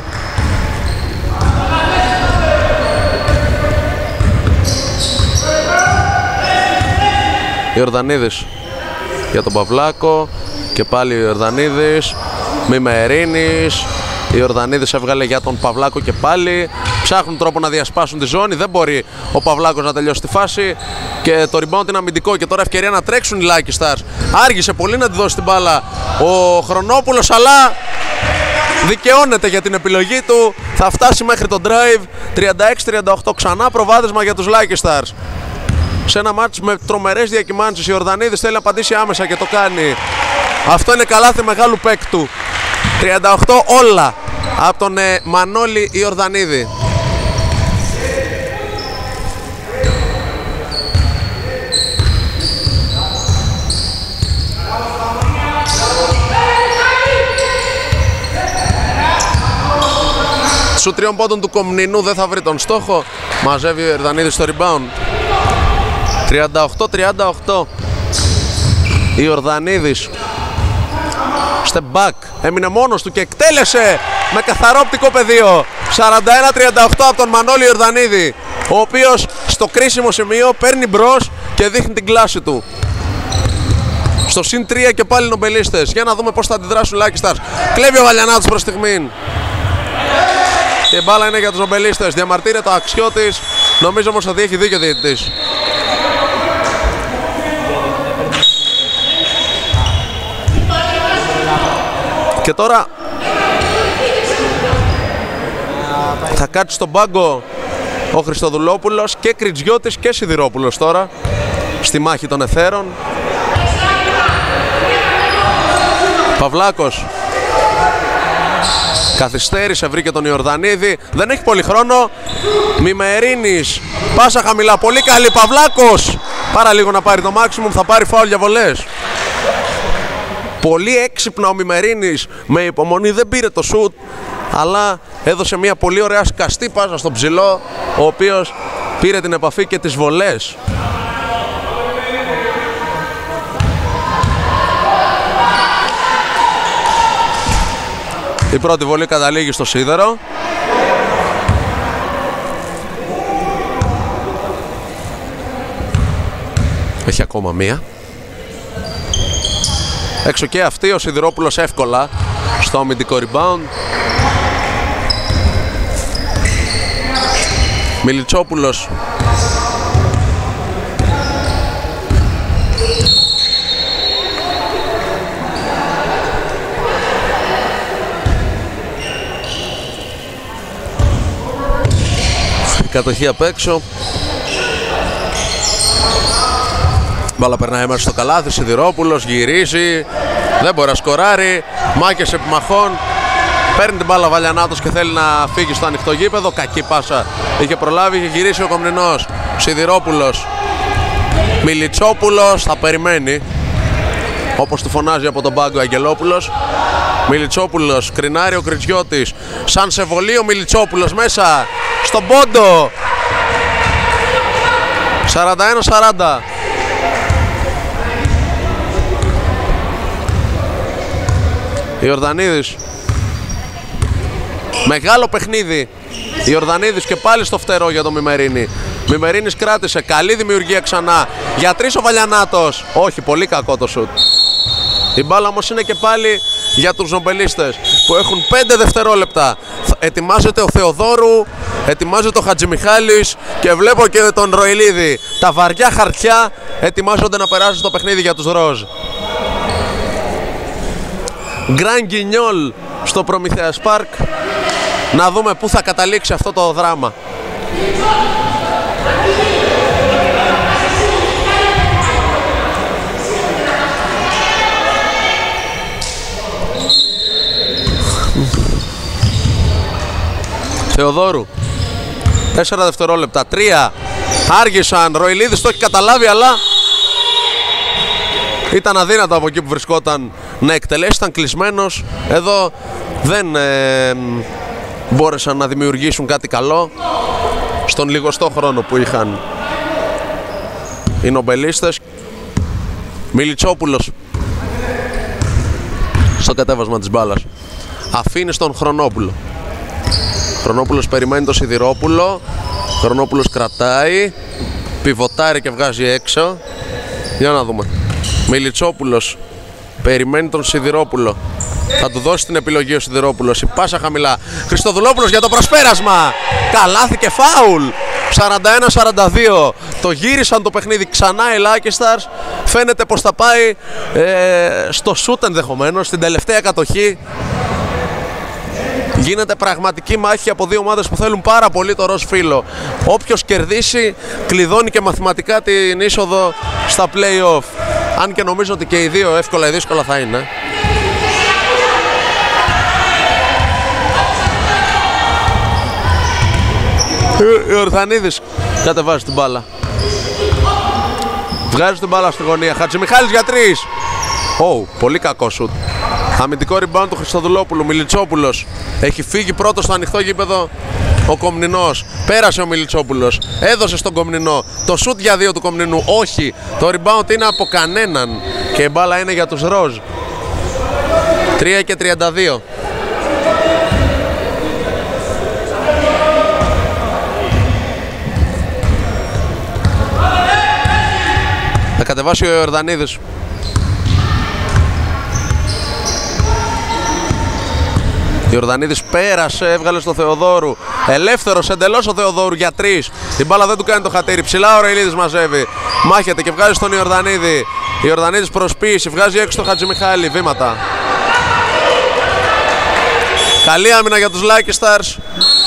Ιορδανίδης για τον Παυλάκο και πάλι ο Ιορδανίδης, Μημερίνης. Ο Ιορδανίδης έβγαλε για τον Παυλάκο και πάλι ψάχνουν τρόπο να διασπάσουν τη ζώνη, δεν μπορεί ο Παυλάκος να τελειώσει τη φάση και το rebound είναι αμυντικό και τώρα ευκαιρία να τρέξουν οι Lucky Stars. Άργησε πολύ να τη δώσει την μπάλα ο Χρονόπουλος, αλλά δικαιώνεται για την επιλογή του, θα φτάσει μέχρι τον drive. Τριάντα έξι τριάντα οκτώ, ξανά προβάδισμα για τους Lucky Stars. Σε ένα μάτς με τρομερές διακυμάνσεις, ο Ιορδανίδης θέλει να απαντήσει άμεσα και το κάνει. Αυτό είναι καλάθι μεγάλου παίκτου. τριάντα οκτώ όλα από τον ε, Μανώλη Ιορδανίδη. Σου τριών πόντων του Κομνηνού δεν θα βρει τον στόχο. Μαζεύει ο Ιορδανίδης στο rebound. τριάντα οκτώ τριάντα οκτώ. Ιορδανίδης step back, έμεινε μόνος του και εκτέλεσε με καθαρό οπτικό πεδίο. Σαράντα ένα τριάντα οκτώ από τον Μανώλη Ιορδανίδη, ο οποίος στο κρίσιμο σημείο παίρνει μπρος και δείχνει την κλάση του. Στο συν τρία και πάλι νομπελίστες. Για να δούμε πώς θα αντιδράσουν οι Lucky Stars. Κλέβει ο Βαλιανάτος προς στιγμήν. Και η μπάλα είναι για τους νομπελίστες. Διαμαρτύρεται ο Αξιώτης. Νομίζω όμως ότι έχει δίκιο ο διαιτητής. Και τώρα θα κάτσει στον πάγκο ο Χριστοδουλόπουλος και Κριτζιώτης και Σιδηρόπουλος τώρα στη μάχη των εθέρων. Παυλάκος καθυστέρησε, βρήκε τον Ιορδανίδη, δεν έχει πολύ χρόνο. Μημερίνης, πάσα χαμηλά, πολύ καλή. Παυλάκος, πάρα λίγο να πάρει το maximum, θα πάρει φάουλ για βολές. Πολύ έξυπνα ο Μημερίνης, με υπομονή δεν πήρε το σουτ, αλλά έδωσε μια πολύ ωραία σκαστή πάσα στον ψηλό, ο οποίος πήρε την επαφή και τις βολές. Η πρώτη βολή καταλήγει στο σίδερο. Έχει ακόμα μία. Έξω και αυτή, ο Σιδηρόπουλος εύκολα στο αμυντικό rebound. Μιλιτσόπουλος κατοχή απ' έξω. Μπάλα περνάει μέσα στο καλάθι. Σιδηρόπουλος γυρίζει, δεν μπορεί να σκοράρει. Μάκες επιμαχών. Παίρνει την μπάλα Βαλιανάτος και θέλει να φύγει στο ανοιχτό γήπεδο. Κακή πάσα, είχε προλάβει, είχε γυρίσει ο Κομνηνός. Σιδηρόπουλος, Μιλιτσόπουλος θα περιμένει, όπως του φωνάζει από τον πάγκο Αγγελόπουλος. Μιλιτσόπουλος, κρινάρει ο Κριτζιώτης. Σαν σε βολή ο Μιλιτσόπουλος μέσα στον πόντο. σαράντα ένα σαράντα. Ιορδανίδης, μεγάλο παιχνίδι. Ιορδανίδης και πάλι στο φτερό για τον Μημερίνη. Μημερίνης κράτησε, καλή δημιουργία ξανά. Για τρεις ο Βαλιανάτος, όχι, πολύ κακό το σουτ. Η μπάλα όμως είναι και πάλι για τους νομπελίστες που έχουν πέντε δευτερόλεπτα. Ετοιμάζεται ο Θεοδόρου, ετοιμάζεται ο Χατζημιχάλης και βλέπω και τον Ροηλίδη. Τα βαριά χαρτιά ετοιμάζονται να περάσουν στο παιχνίδι για τους Ροζ. Γκραν Γκινιόλ στο Προμηθέας Πάρκ. Να δούμε πού θα καταλήξει αυτό το δράμα. Θεοδόρου, τέσσερα δευτερόλεπτα, τρία. Άργησαν, Ροηλίδης το έχει καταλάβει, αλλά ήταν αδύνατο από εκεί που βρισκόταν να εκτελέσει, ήταν κλεισμένος. Εδώ δεν ε, μπόρεσαν να δημιουργήσουν κάτι καλό στον λιγοστό χρόνο που είχαν οι νομπελίστες. Μιλιτσόπουλος στο κατέβασμα της μπάλας, αφήνει στον Χρονόπουλο. Χρονόπουλος περιμένει το Σιδηρόπουλο. Χρονόπουλος κρατάει, πιβοτάρει και βγάζει έξω. Για να δούμε. Μιλιτσόπουλος περιμένει τον Σιδηρόπουλο. Θα του δώσει την επιλογή ο Σιδηρόπουλος. Η πάσα χαμηλά. Χριστοδουλόπουλος για το προσπέρασμα. Καλάθι και φάουλ. σαράντα ένα σαράντα δύο. Το γύρισαν το παιχνίδι ξανά οι Lucky Stars. Φαίνεται πως θα πάει ε, στο σούτ ενδεχομένως, στην τελευταία κατοχή. Γίνεται πραγματική μάχη από δύο ομάδες που θέλουν πάρα πολύ το ροζ φύλλο. Όποιος κερδίσει κλειδώνει και μαθηματικά την είσοδο στα play-off. Αν και νομίζω ότι και οι δύο εύκολα ή δύσκολα θα είναι. Ο Ορθανίδης κατεβάζει την μπάλα. Βγάζει την μπάλα στη γωνία. Χατζημιχάλης για τρεις. Oh, πολύ κακό σουτ. Αμυντικό rebound του Χριστοδουλόπουλου. Μιλιτσόπουλος έχει φύγει πρώτος στο ανοιχτό γήπεδο Ο Κομνηνός, πέρασε ο Μιλιτσόπουλος, έδωσε στον Κομνηνό. Το σουτ για δύο του Κομνηνού, όχι. Το rebound είναι από κανέναν και η μπάλα είναι για τους Ροζ. τρία και τριάντα δύο. Θα κατεβάσει ο Ιορδανίδης. Ιορδανίδης πέρασε, έβγαλε στο Θεοδόρου. Ελεύθερος εντελώς ο Θεοδόρου για τρεις. Την μπάλα δεν του κάνει το χατήρι. Ψηλά ο Ροηλίδης μαζεύει. Μάχεται και βγάζει στον Ιορδανίδη. Ιορδανίδης προσποίηση, βγάζει έξω το Χατζημιχάλη. Βήματα. Καλή άμυνα για τους Lucky Stars,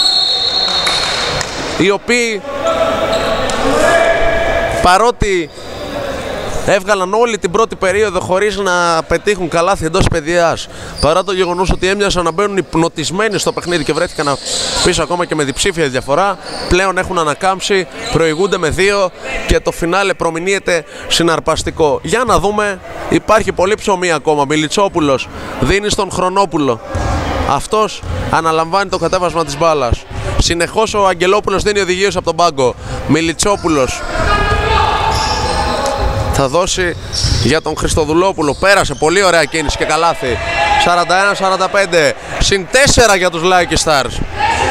οι οποίοι παρότι έβγαλαν όλη την πρώτη περίοδο χωρίς να πετύχουν καλάθι εντός παιδιάς, παρά το γεγονός ότι έμοιασαν να μπαίνουν υπνοτισμένοι στο παιχνίδι και βρέθηκαν πίσω ακόμα και με διψήφια διαφορά, πλέον έχουν ανακάμψει, προηγούνται με δύο και το φινάλε προμηνύεται συναρπαστικό. Για να δούμε, υπάρχει πολύ ψωμί ακόμα. Μιλιτσόπουλος δίνει στον Χρονόπουλο. Αυτός αναλαμβάνει το κατέβασμα της μπάλας. Συνεχώς ο Αγγελόπουλος δίνει οδηγίες από τον πάγκο. Μιλιτσόπουλος θα δώσει για τον Χριστοδουλόπουλο. Πέρασε, πολύ ωραία κίνηση και καλάθι. σαράντα ένα σαράντα πέντε, συν τέσσερα για τους Lucky Stars.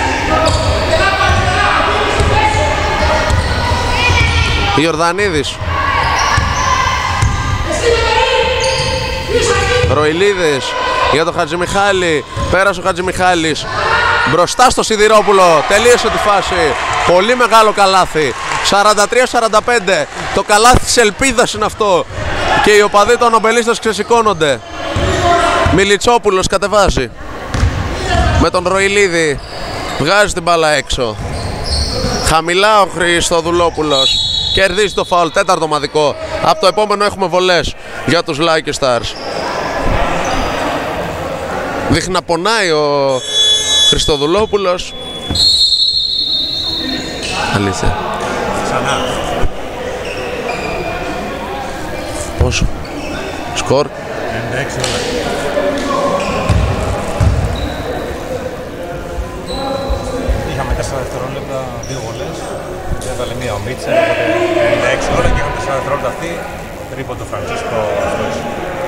Ιορδανίδης, Ροηλίδης για τον Χατζημιχάλη. Πέρασε ο Χατζημιχάλης μπροστά στο Σιδηρόπουλο. Τελείωσε τη φάση. Πολύ μεγάλο καλάθι. σαράντα τρία σαράντα πέντε. Το καλάθι της ελπίδας είναι αυτό. Και οι οπαδοί των Νομπελίστας ξεσηκώνονται. Μιλιτσόπουλος κατεβάζει με τον Ροηλίδη. Βγάζει την μπάλα έξω. Χαμηλά ο Χριστοδουλόπουλος. Κερδίζει το φάουλ. Τέταρτο ομαδικό. Από το επόμενο έχουμε βολές για τους Lucky Stars. Δείχνει να πονάει ο Χριστοδουλόπουλος. Αλήθεια. Ξανά. Πόσο? Σκορ ενενήντα έξι όλα. Είχαμε τέσσερα δευτερόλεπτα, δύο βολές. Έβαλε μία ο Μίτσελ, οπότε ενενήντα έξι όλα και είχαμε τέσσερα δευτερόλεπτα αυτή. Τρίπον του Φραντσίσκο Στόης.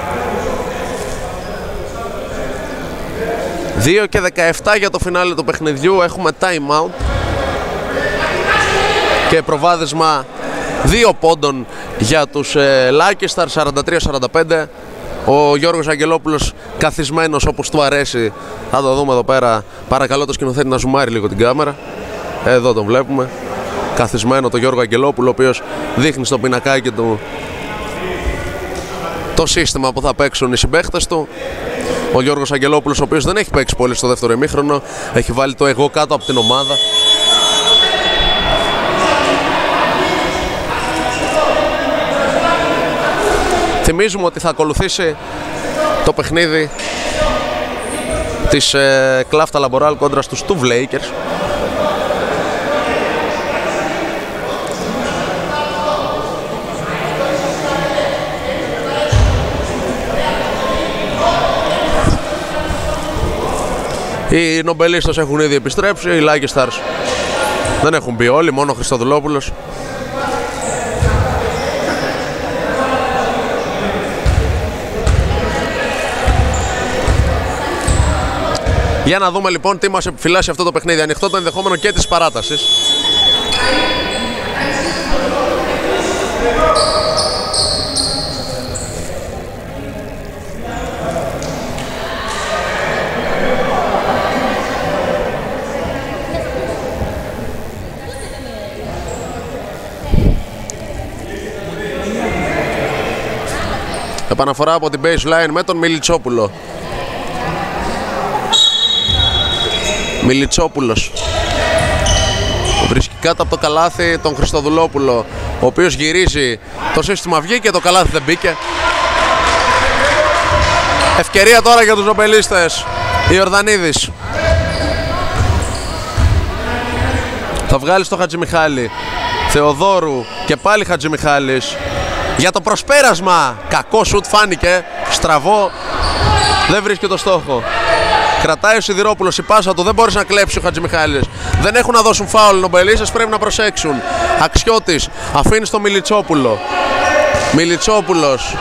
δύο και δεκαεπτά για το φινάλε του παιχνιδιού. Έχουμε time out και προβάδισμα δύο πόντων για τους ε, Lucky Stars, σαράντα τρία σαράντα πέντε. Ο Γιώργος Αγγελόπουλος καθισμένος όπως του αρέσει. Θα το δούμε εδώ πέρα. Παρακαλώ το σκηνοθέτη να ζουμάρει λίγο την κάμερα. Εδώ τον βλέπουμε καθισμένο το Γιώργο Αγγελόπουλο, ο οποίος δείχνει στο πινακάκι του το σύστημα που θα παίξουν οι συμπαίχτες του. Ο Γιώργος Αγγελόπουλος, ο οποίος δεν έχει παίξει πολύ στο δεύτερο ημίχρονο, έχει βάλει το εγώ κάτω από την ομάδα. Θυμίζουμε ότι θα ακολουθήσει το παιχνίδι της ε, Κλάφτα Λαμποράλ κόντρα στους Tuv Lakers. Οι Νομπελίστες έχουν ήδη επιστρέψει, οι Lucky Stars δεν έχουν μπει όλοι, μόνο ο Χριστοδουλόπουλος. Για να δούμε λοιπόν τι μας επιφυλάσσει αυτό το παιχνίδι. Ανοιχτό το ενδεχόμενο και της παράτασης. Επαναφορά από την baseline με τον Μιλιτσόπουλο. Μιλιτσόπουλος βρίσκει κάτω από το καλάθι τον Χριστοδουλόπουλο, ο οποίος γυρίζει, το σύστημα βγήκε, το καλάθι δεν μπήκε. Ευκαιρία τώρα για τους Νομπελίστες. Ιορδανίδης θα βγάλει στο Χατζημιχάλη. Θεοδόρου και πάλι Χατζημιχάλης για το προσπέρασμα. Κακό σουτ φάνηκε, στραβό, δεν βρίσκει το στόχο. Κρατάει ο Σιδηρόπουλος, η πάσα του δεν μπόρεσε να κλέψει ο Χατζημιχάλης. Δεν έχουν να δώσουν φάουλ οι νομπελίστες, πρέπει να προσέξουν. Αξιώτης αφήνει στο Μιλιτσόπουλο. Μιλιτσόπουλος.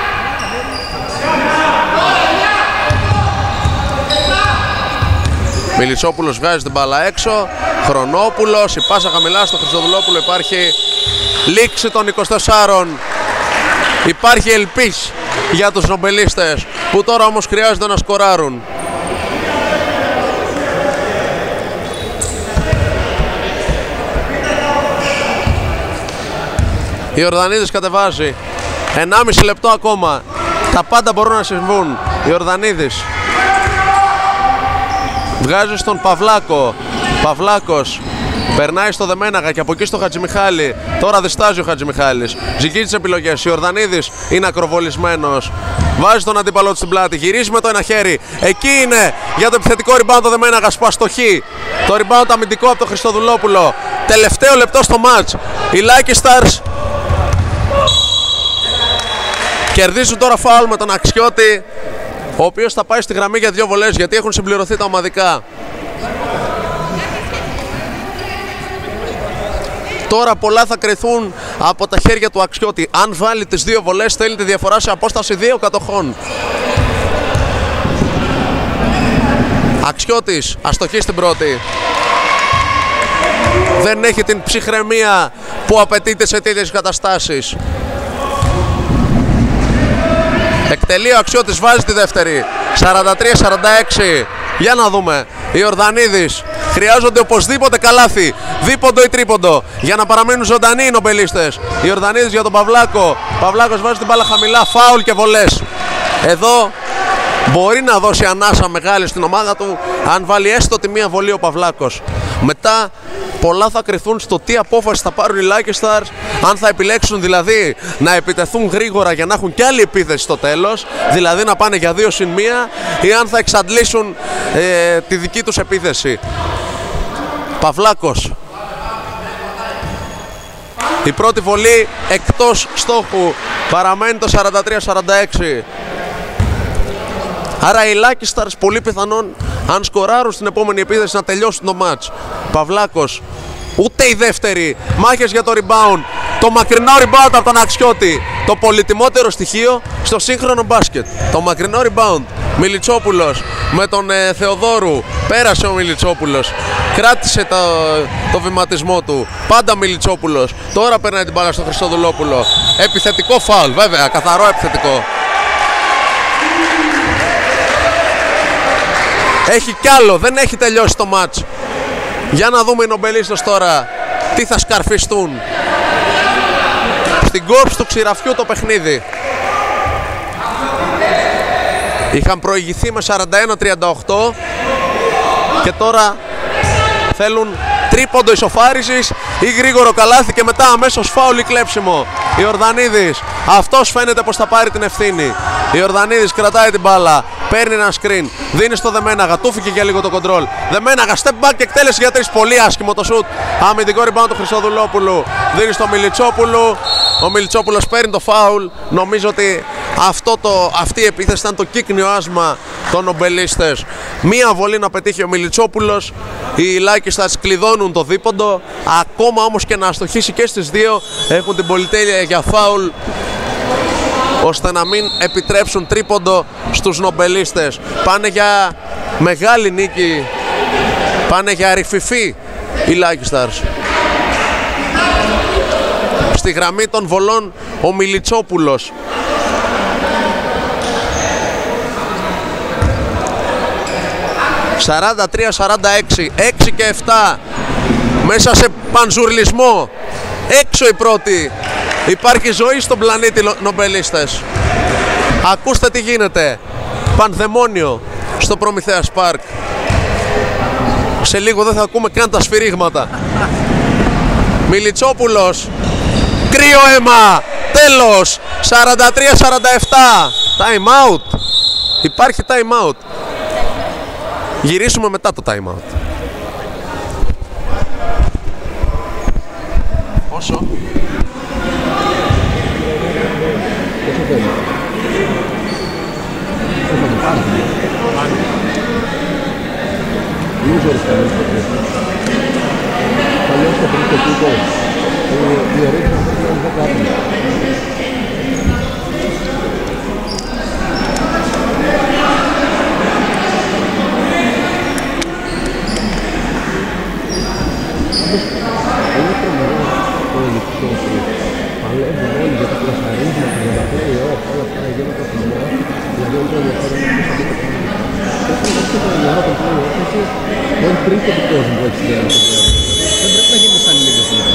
Μιλιτσόπουλος βγάζει την μπάλα έξω. Χρονόπουλος, η πάσα χαμηλά στο Χριστοδουλόπουλο. Υπάρχει λήξη των είκοσι τεσσάρων. Υπάρχει ελπίς για τους νομπελίστες που τώρα όμως χρειάζεται να σκοράρουν. Η Ορδανίδης κατεβάζει. ενάμιση λεπτό ακόμα. Τα πάντα μπορούν να συμβούν. Η Ορδανίδης βγάζει στον Παυλάκο. Παυλάκος περνάει στο Δεμέναγα και από εκεί στο Χατζημιχάλη. Τώρα διστάζει ο Χατζημιχάλης. Ζυγίζει τις επιλογές. Ο Ορδανίδης είναι ακροβολισμένος. Βάζει τον αντίπαλό του στην πλάτη. Γυρίζει με το ένα χέρι. Εκεί είναι για το επιθετικό rebound το Δεμέναγας που αστοχεί. Το rebound αμυντικό από τον Χριστοδουλόπουλο. Τελευταίο λεπτό στο match. Οι Lucky Stars κερδίζουν τώρα φάουλ με τον Αξιώτη, ο οποίος θα πάει στη γραμμή για δύο βολές γιατί έχουν συμπληρωθεί τα ομαδικά. Τώρα πολλά θα κρυθούν από τα χέρια του Αξιώτη. Αν βάλει τις δύο βολές θέλει τη διαφορά σε απόσταση δύο κατοχών. Αξιώτης αστοχή στην πρώτη. Δεν έχει την ψυχραιμία που απαιτείται σε τέτοιες καταστάσεις. Εκτελεί ο Αξιώτης, βάζει τη δεύτερη. σαράντα τρία σαράντα έξι. Για να δούμε. Οι Ορδανίδης χρειάζονται οπωσδήποτε καλάθι. Δίποντο ή τρίποντο. Για να παραμείνουν ζωντανοί οι νομπελίστες. Οι Ορδανίδης για τον Παυλάκο. Παυλάκος βάζει την μπάλα χαμηλά. Φάουλ και βολές. Εδώ μπορεί να δώσει ανάσα μεγάλη στην ομάδα του αν βάλει έστω τη μία βολή ο Παυλάκος. Μετά πολλά θα κρυθούν στο τι απόφαση θα πάρουν οι Lucky Stars, αν θα επιλέξουν δηλαδή να επιτεθούν γρήγορα για να έχουν κι άλλη επίθεση στο τέλος, δηλαδή να πάνε για δύο συν μία, ή αν θα εξαντλήσουν ε, τη δική τους επίθεση. Παυλάκος. Η πρώτη βολή εκτός στόχου, παραμένει το σαράντα τρία σαράντα έξι. Άρα οι Lucky Stars πολύ πιθανόν, αν σκοράρουν στην επόμενη επίθεση, να τελειώσουν το match. Παυλάκος, ούτε η δεύτερη. Μάχες για το rebound. Το μακρινό rebound από τον Αξιώτη. Το πολυτιμότερο στοιχείο στο σύγχρονο μπάσκετ. Το μακρινό rebound. Μιλιτσόπουλος με τον ε, Θεοδόρου. Πέρασε ο Μιλιτσόπουλος. Κράτησε το, το βηματισμό του. Πάντα Μιλιτσόπουλος. Τώρα περνάει την μπάλα στο Χριστοδουλόπουλο. Επιθετικό φάουλ, βέβαια. Καθαρό επιθετικό. Έχει κι άλλο, δεν έχει τελειώσει το μάτς. Για να δούμε οι νομπελίστες τώρα τι θα σκαρφιστούν. Στην κόψη του ξηραφιού το παιχνίδι. Είχαν προηγηθεί με σαράντα ένα τριάντα οκτώ και τώρα θέλουν τρίποντο ισοφάρισης ή γρήγορο καλάθι και μετά αμέσως φάουλ ή κλέψιμο. Η Ορδανίδης, αυτός φαίνεται πως θα πάρει την ευθύνη. Η Ορδανίδης κρατάει την μπάλα, παίρνει ένα screen, δίνει στο Δεμέναγα, τούφηκε για λίγο το control. Δεμέναγα, step back και εκτέλεση για τρεις, πολύ άσχημο το shoot. Αμυντικό rebound του Χριστοδουλόπουλου, δίνει στο Μιλιτσόπουλου. Ο Μιλιτσόπουλος παίρνει το φάουλ. Νομίζω ότι αυτό το, αυτή η επίθεση ήταν το κύκνιο άσμα των νομπελίστες. Μία βολή να πετύχει ο Μιλιτσόπουλος. Οι Lucky Stars κλειδώνουν το δίποντο. Ακόμα όμως και να αστοχίσει και στις δύο, έχουν την πολυτέλεια για φάουλ, ώστε να μην επιτρέψουν τρίποντο στους νομπελίστες. Πάνε για μεγάλη νίκη, πάνε για ρηφιφή οι Lucky Stars. Στη γραμμή των βολών ο Μιλιτσόπουλος. σαράντα τρία σαράντα έξι, έξι και επτά, μέσα σε πανζουρλισμό. Έξω η πρώτη. Υπάρχει ζωή στον πλανήτη νομπελίστες. Ακούστε τι γίνεται. Πανδαιμόνιο στο Προμηθέας Πάρκ. Σε λίγο δεν θα ακούμε καν τα σφυρίγματα. Μιλιτσόπουλος. Κρύο αίμα. Τέλος. σαράντα τρία σαράντα επτά. Time out. Υπάρχει time out. Γυρίσουμε μετά το time out. Πόσο? losers κανείς το τρίτο. Παλιώς το τρίτο τούτο, η ερώτηση να πρέπει να είναι δέκα άτομα. Είναι τρομερό το ελληνικό ότι παλεύουν όλοι για τα πλασαρίσματα, για τα play-off, όλα αυτά γίνονται από την ώρα. Δηλαδή όλο το ενδιαφέρον είναι πώς θα δείτε πράγματα. Πρέπει να δείτε την ώρα των play-off, εσύ δεν τρίτο του κόσμου που έχεις δει. Δεν πρέπει να γίνει σαν λίγες λίγες.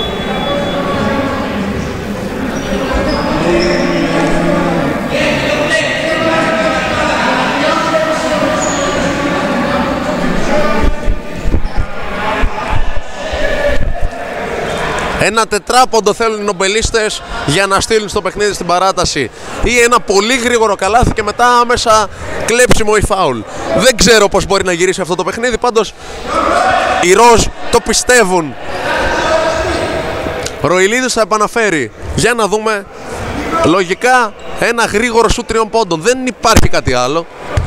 Ένα τετράποντο θέλουν οι νομπελίστες για να στείλουν στο παιχνίδι στην παράταση ή ένα πολύ γρήγορο καλάθι και μετά άμεσα κλέψιμο ή φάουλ. Δεν ξέρω πώς μπορεί να γυρίσει αυτό το παιχνίδι, πάντως οι Ροζ το πιστεύουν. Ροηλίδης θα επαναφέρει. Για να δούμε. Λογικά ένα γρήγορο σουτ τριών πόντων. Δεν υπάρχει κάτι άλλο.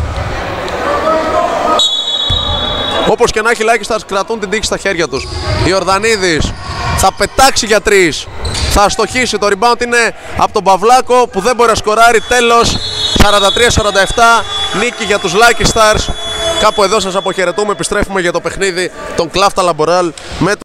Όπως και να έχει, οι Lucky Stars κρατούν την τύχη στα χέρια τους. Ιορδανίδης θα πετάξει για τρεις. Θα αστοχίσει. Το rebound είναι από τον Παυλάκο που δεν μπορεί να σκοράρει. Τέλος, σαράντα τρία σαράντα επτά. Νίκη για τους Lucky Stars. Κάπου εδώ σας αποχαιρετούμε. Επιστρέφουμε για το παιχνίδι των Κλάφτα Λαμποράλ με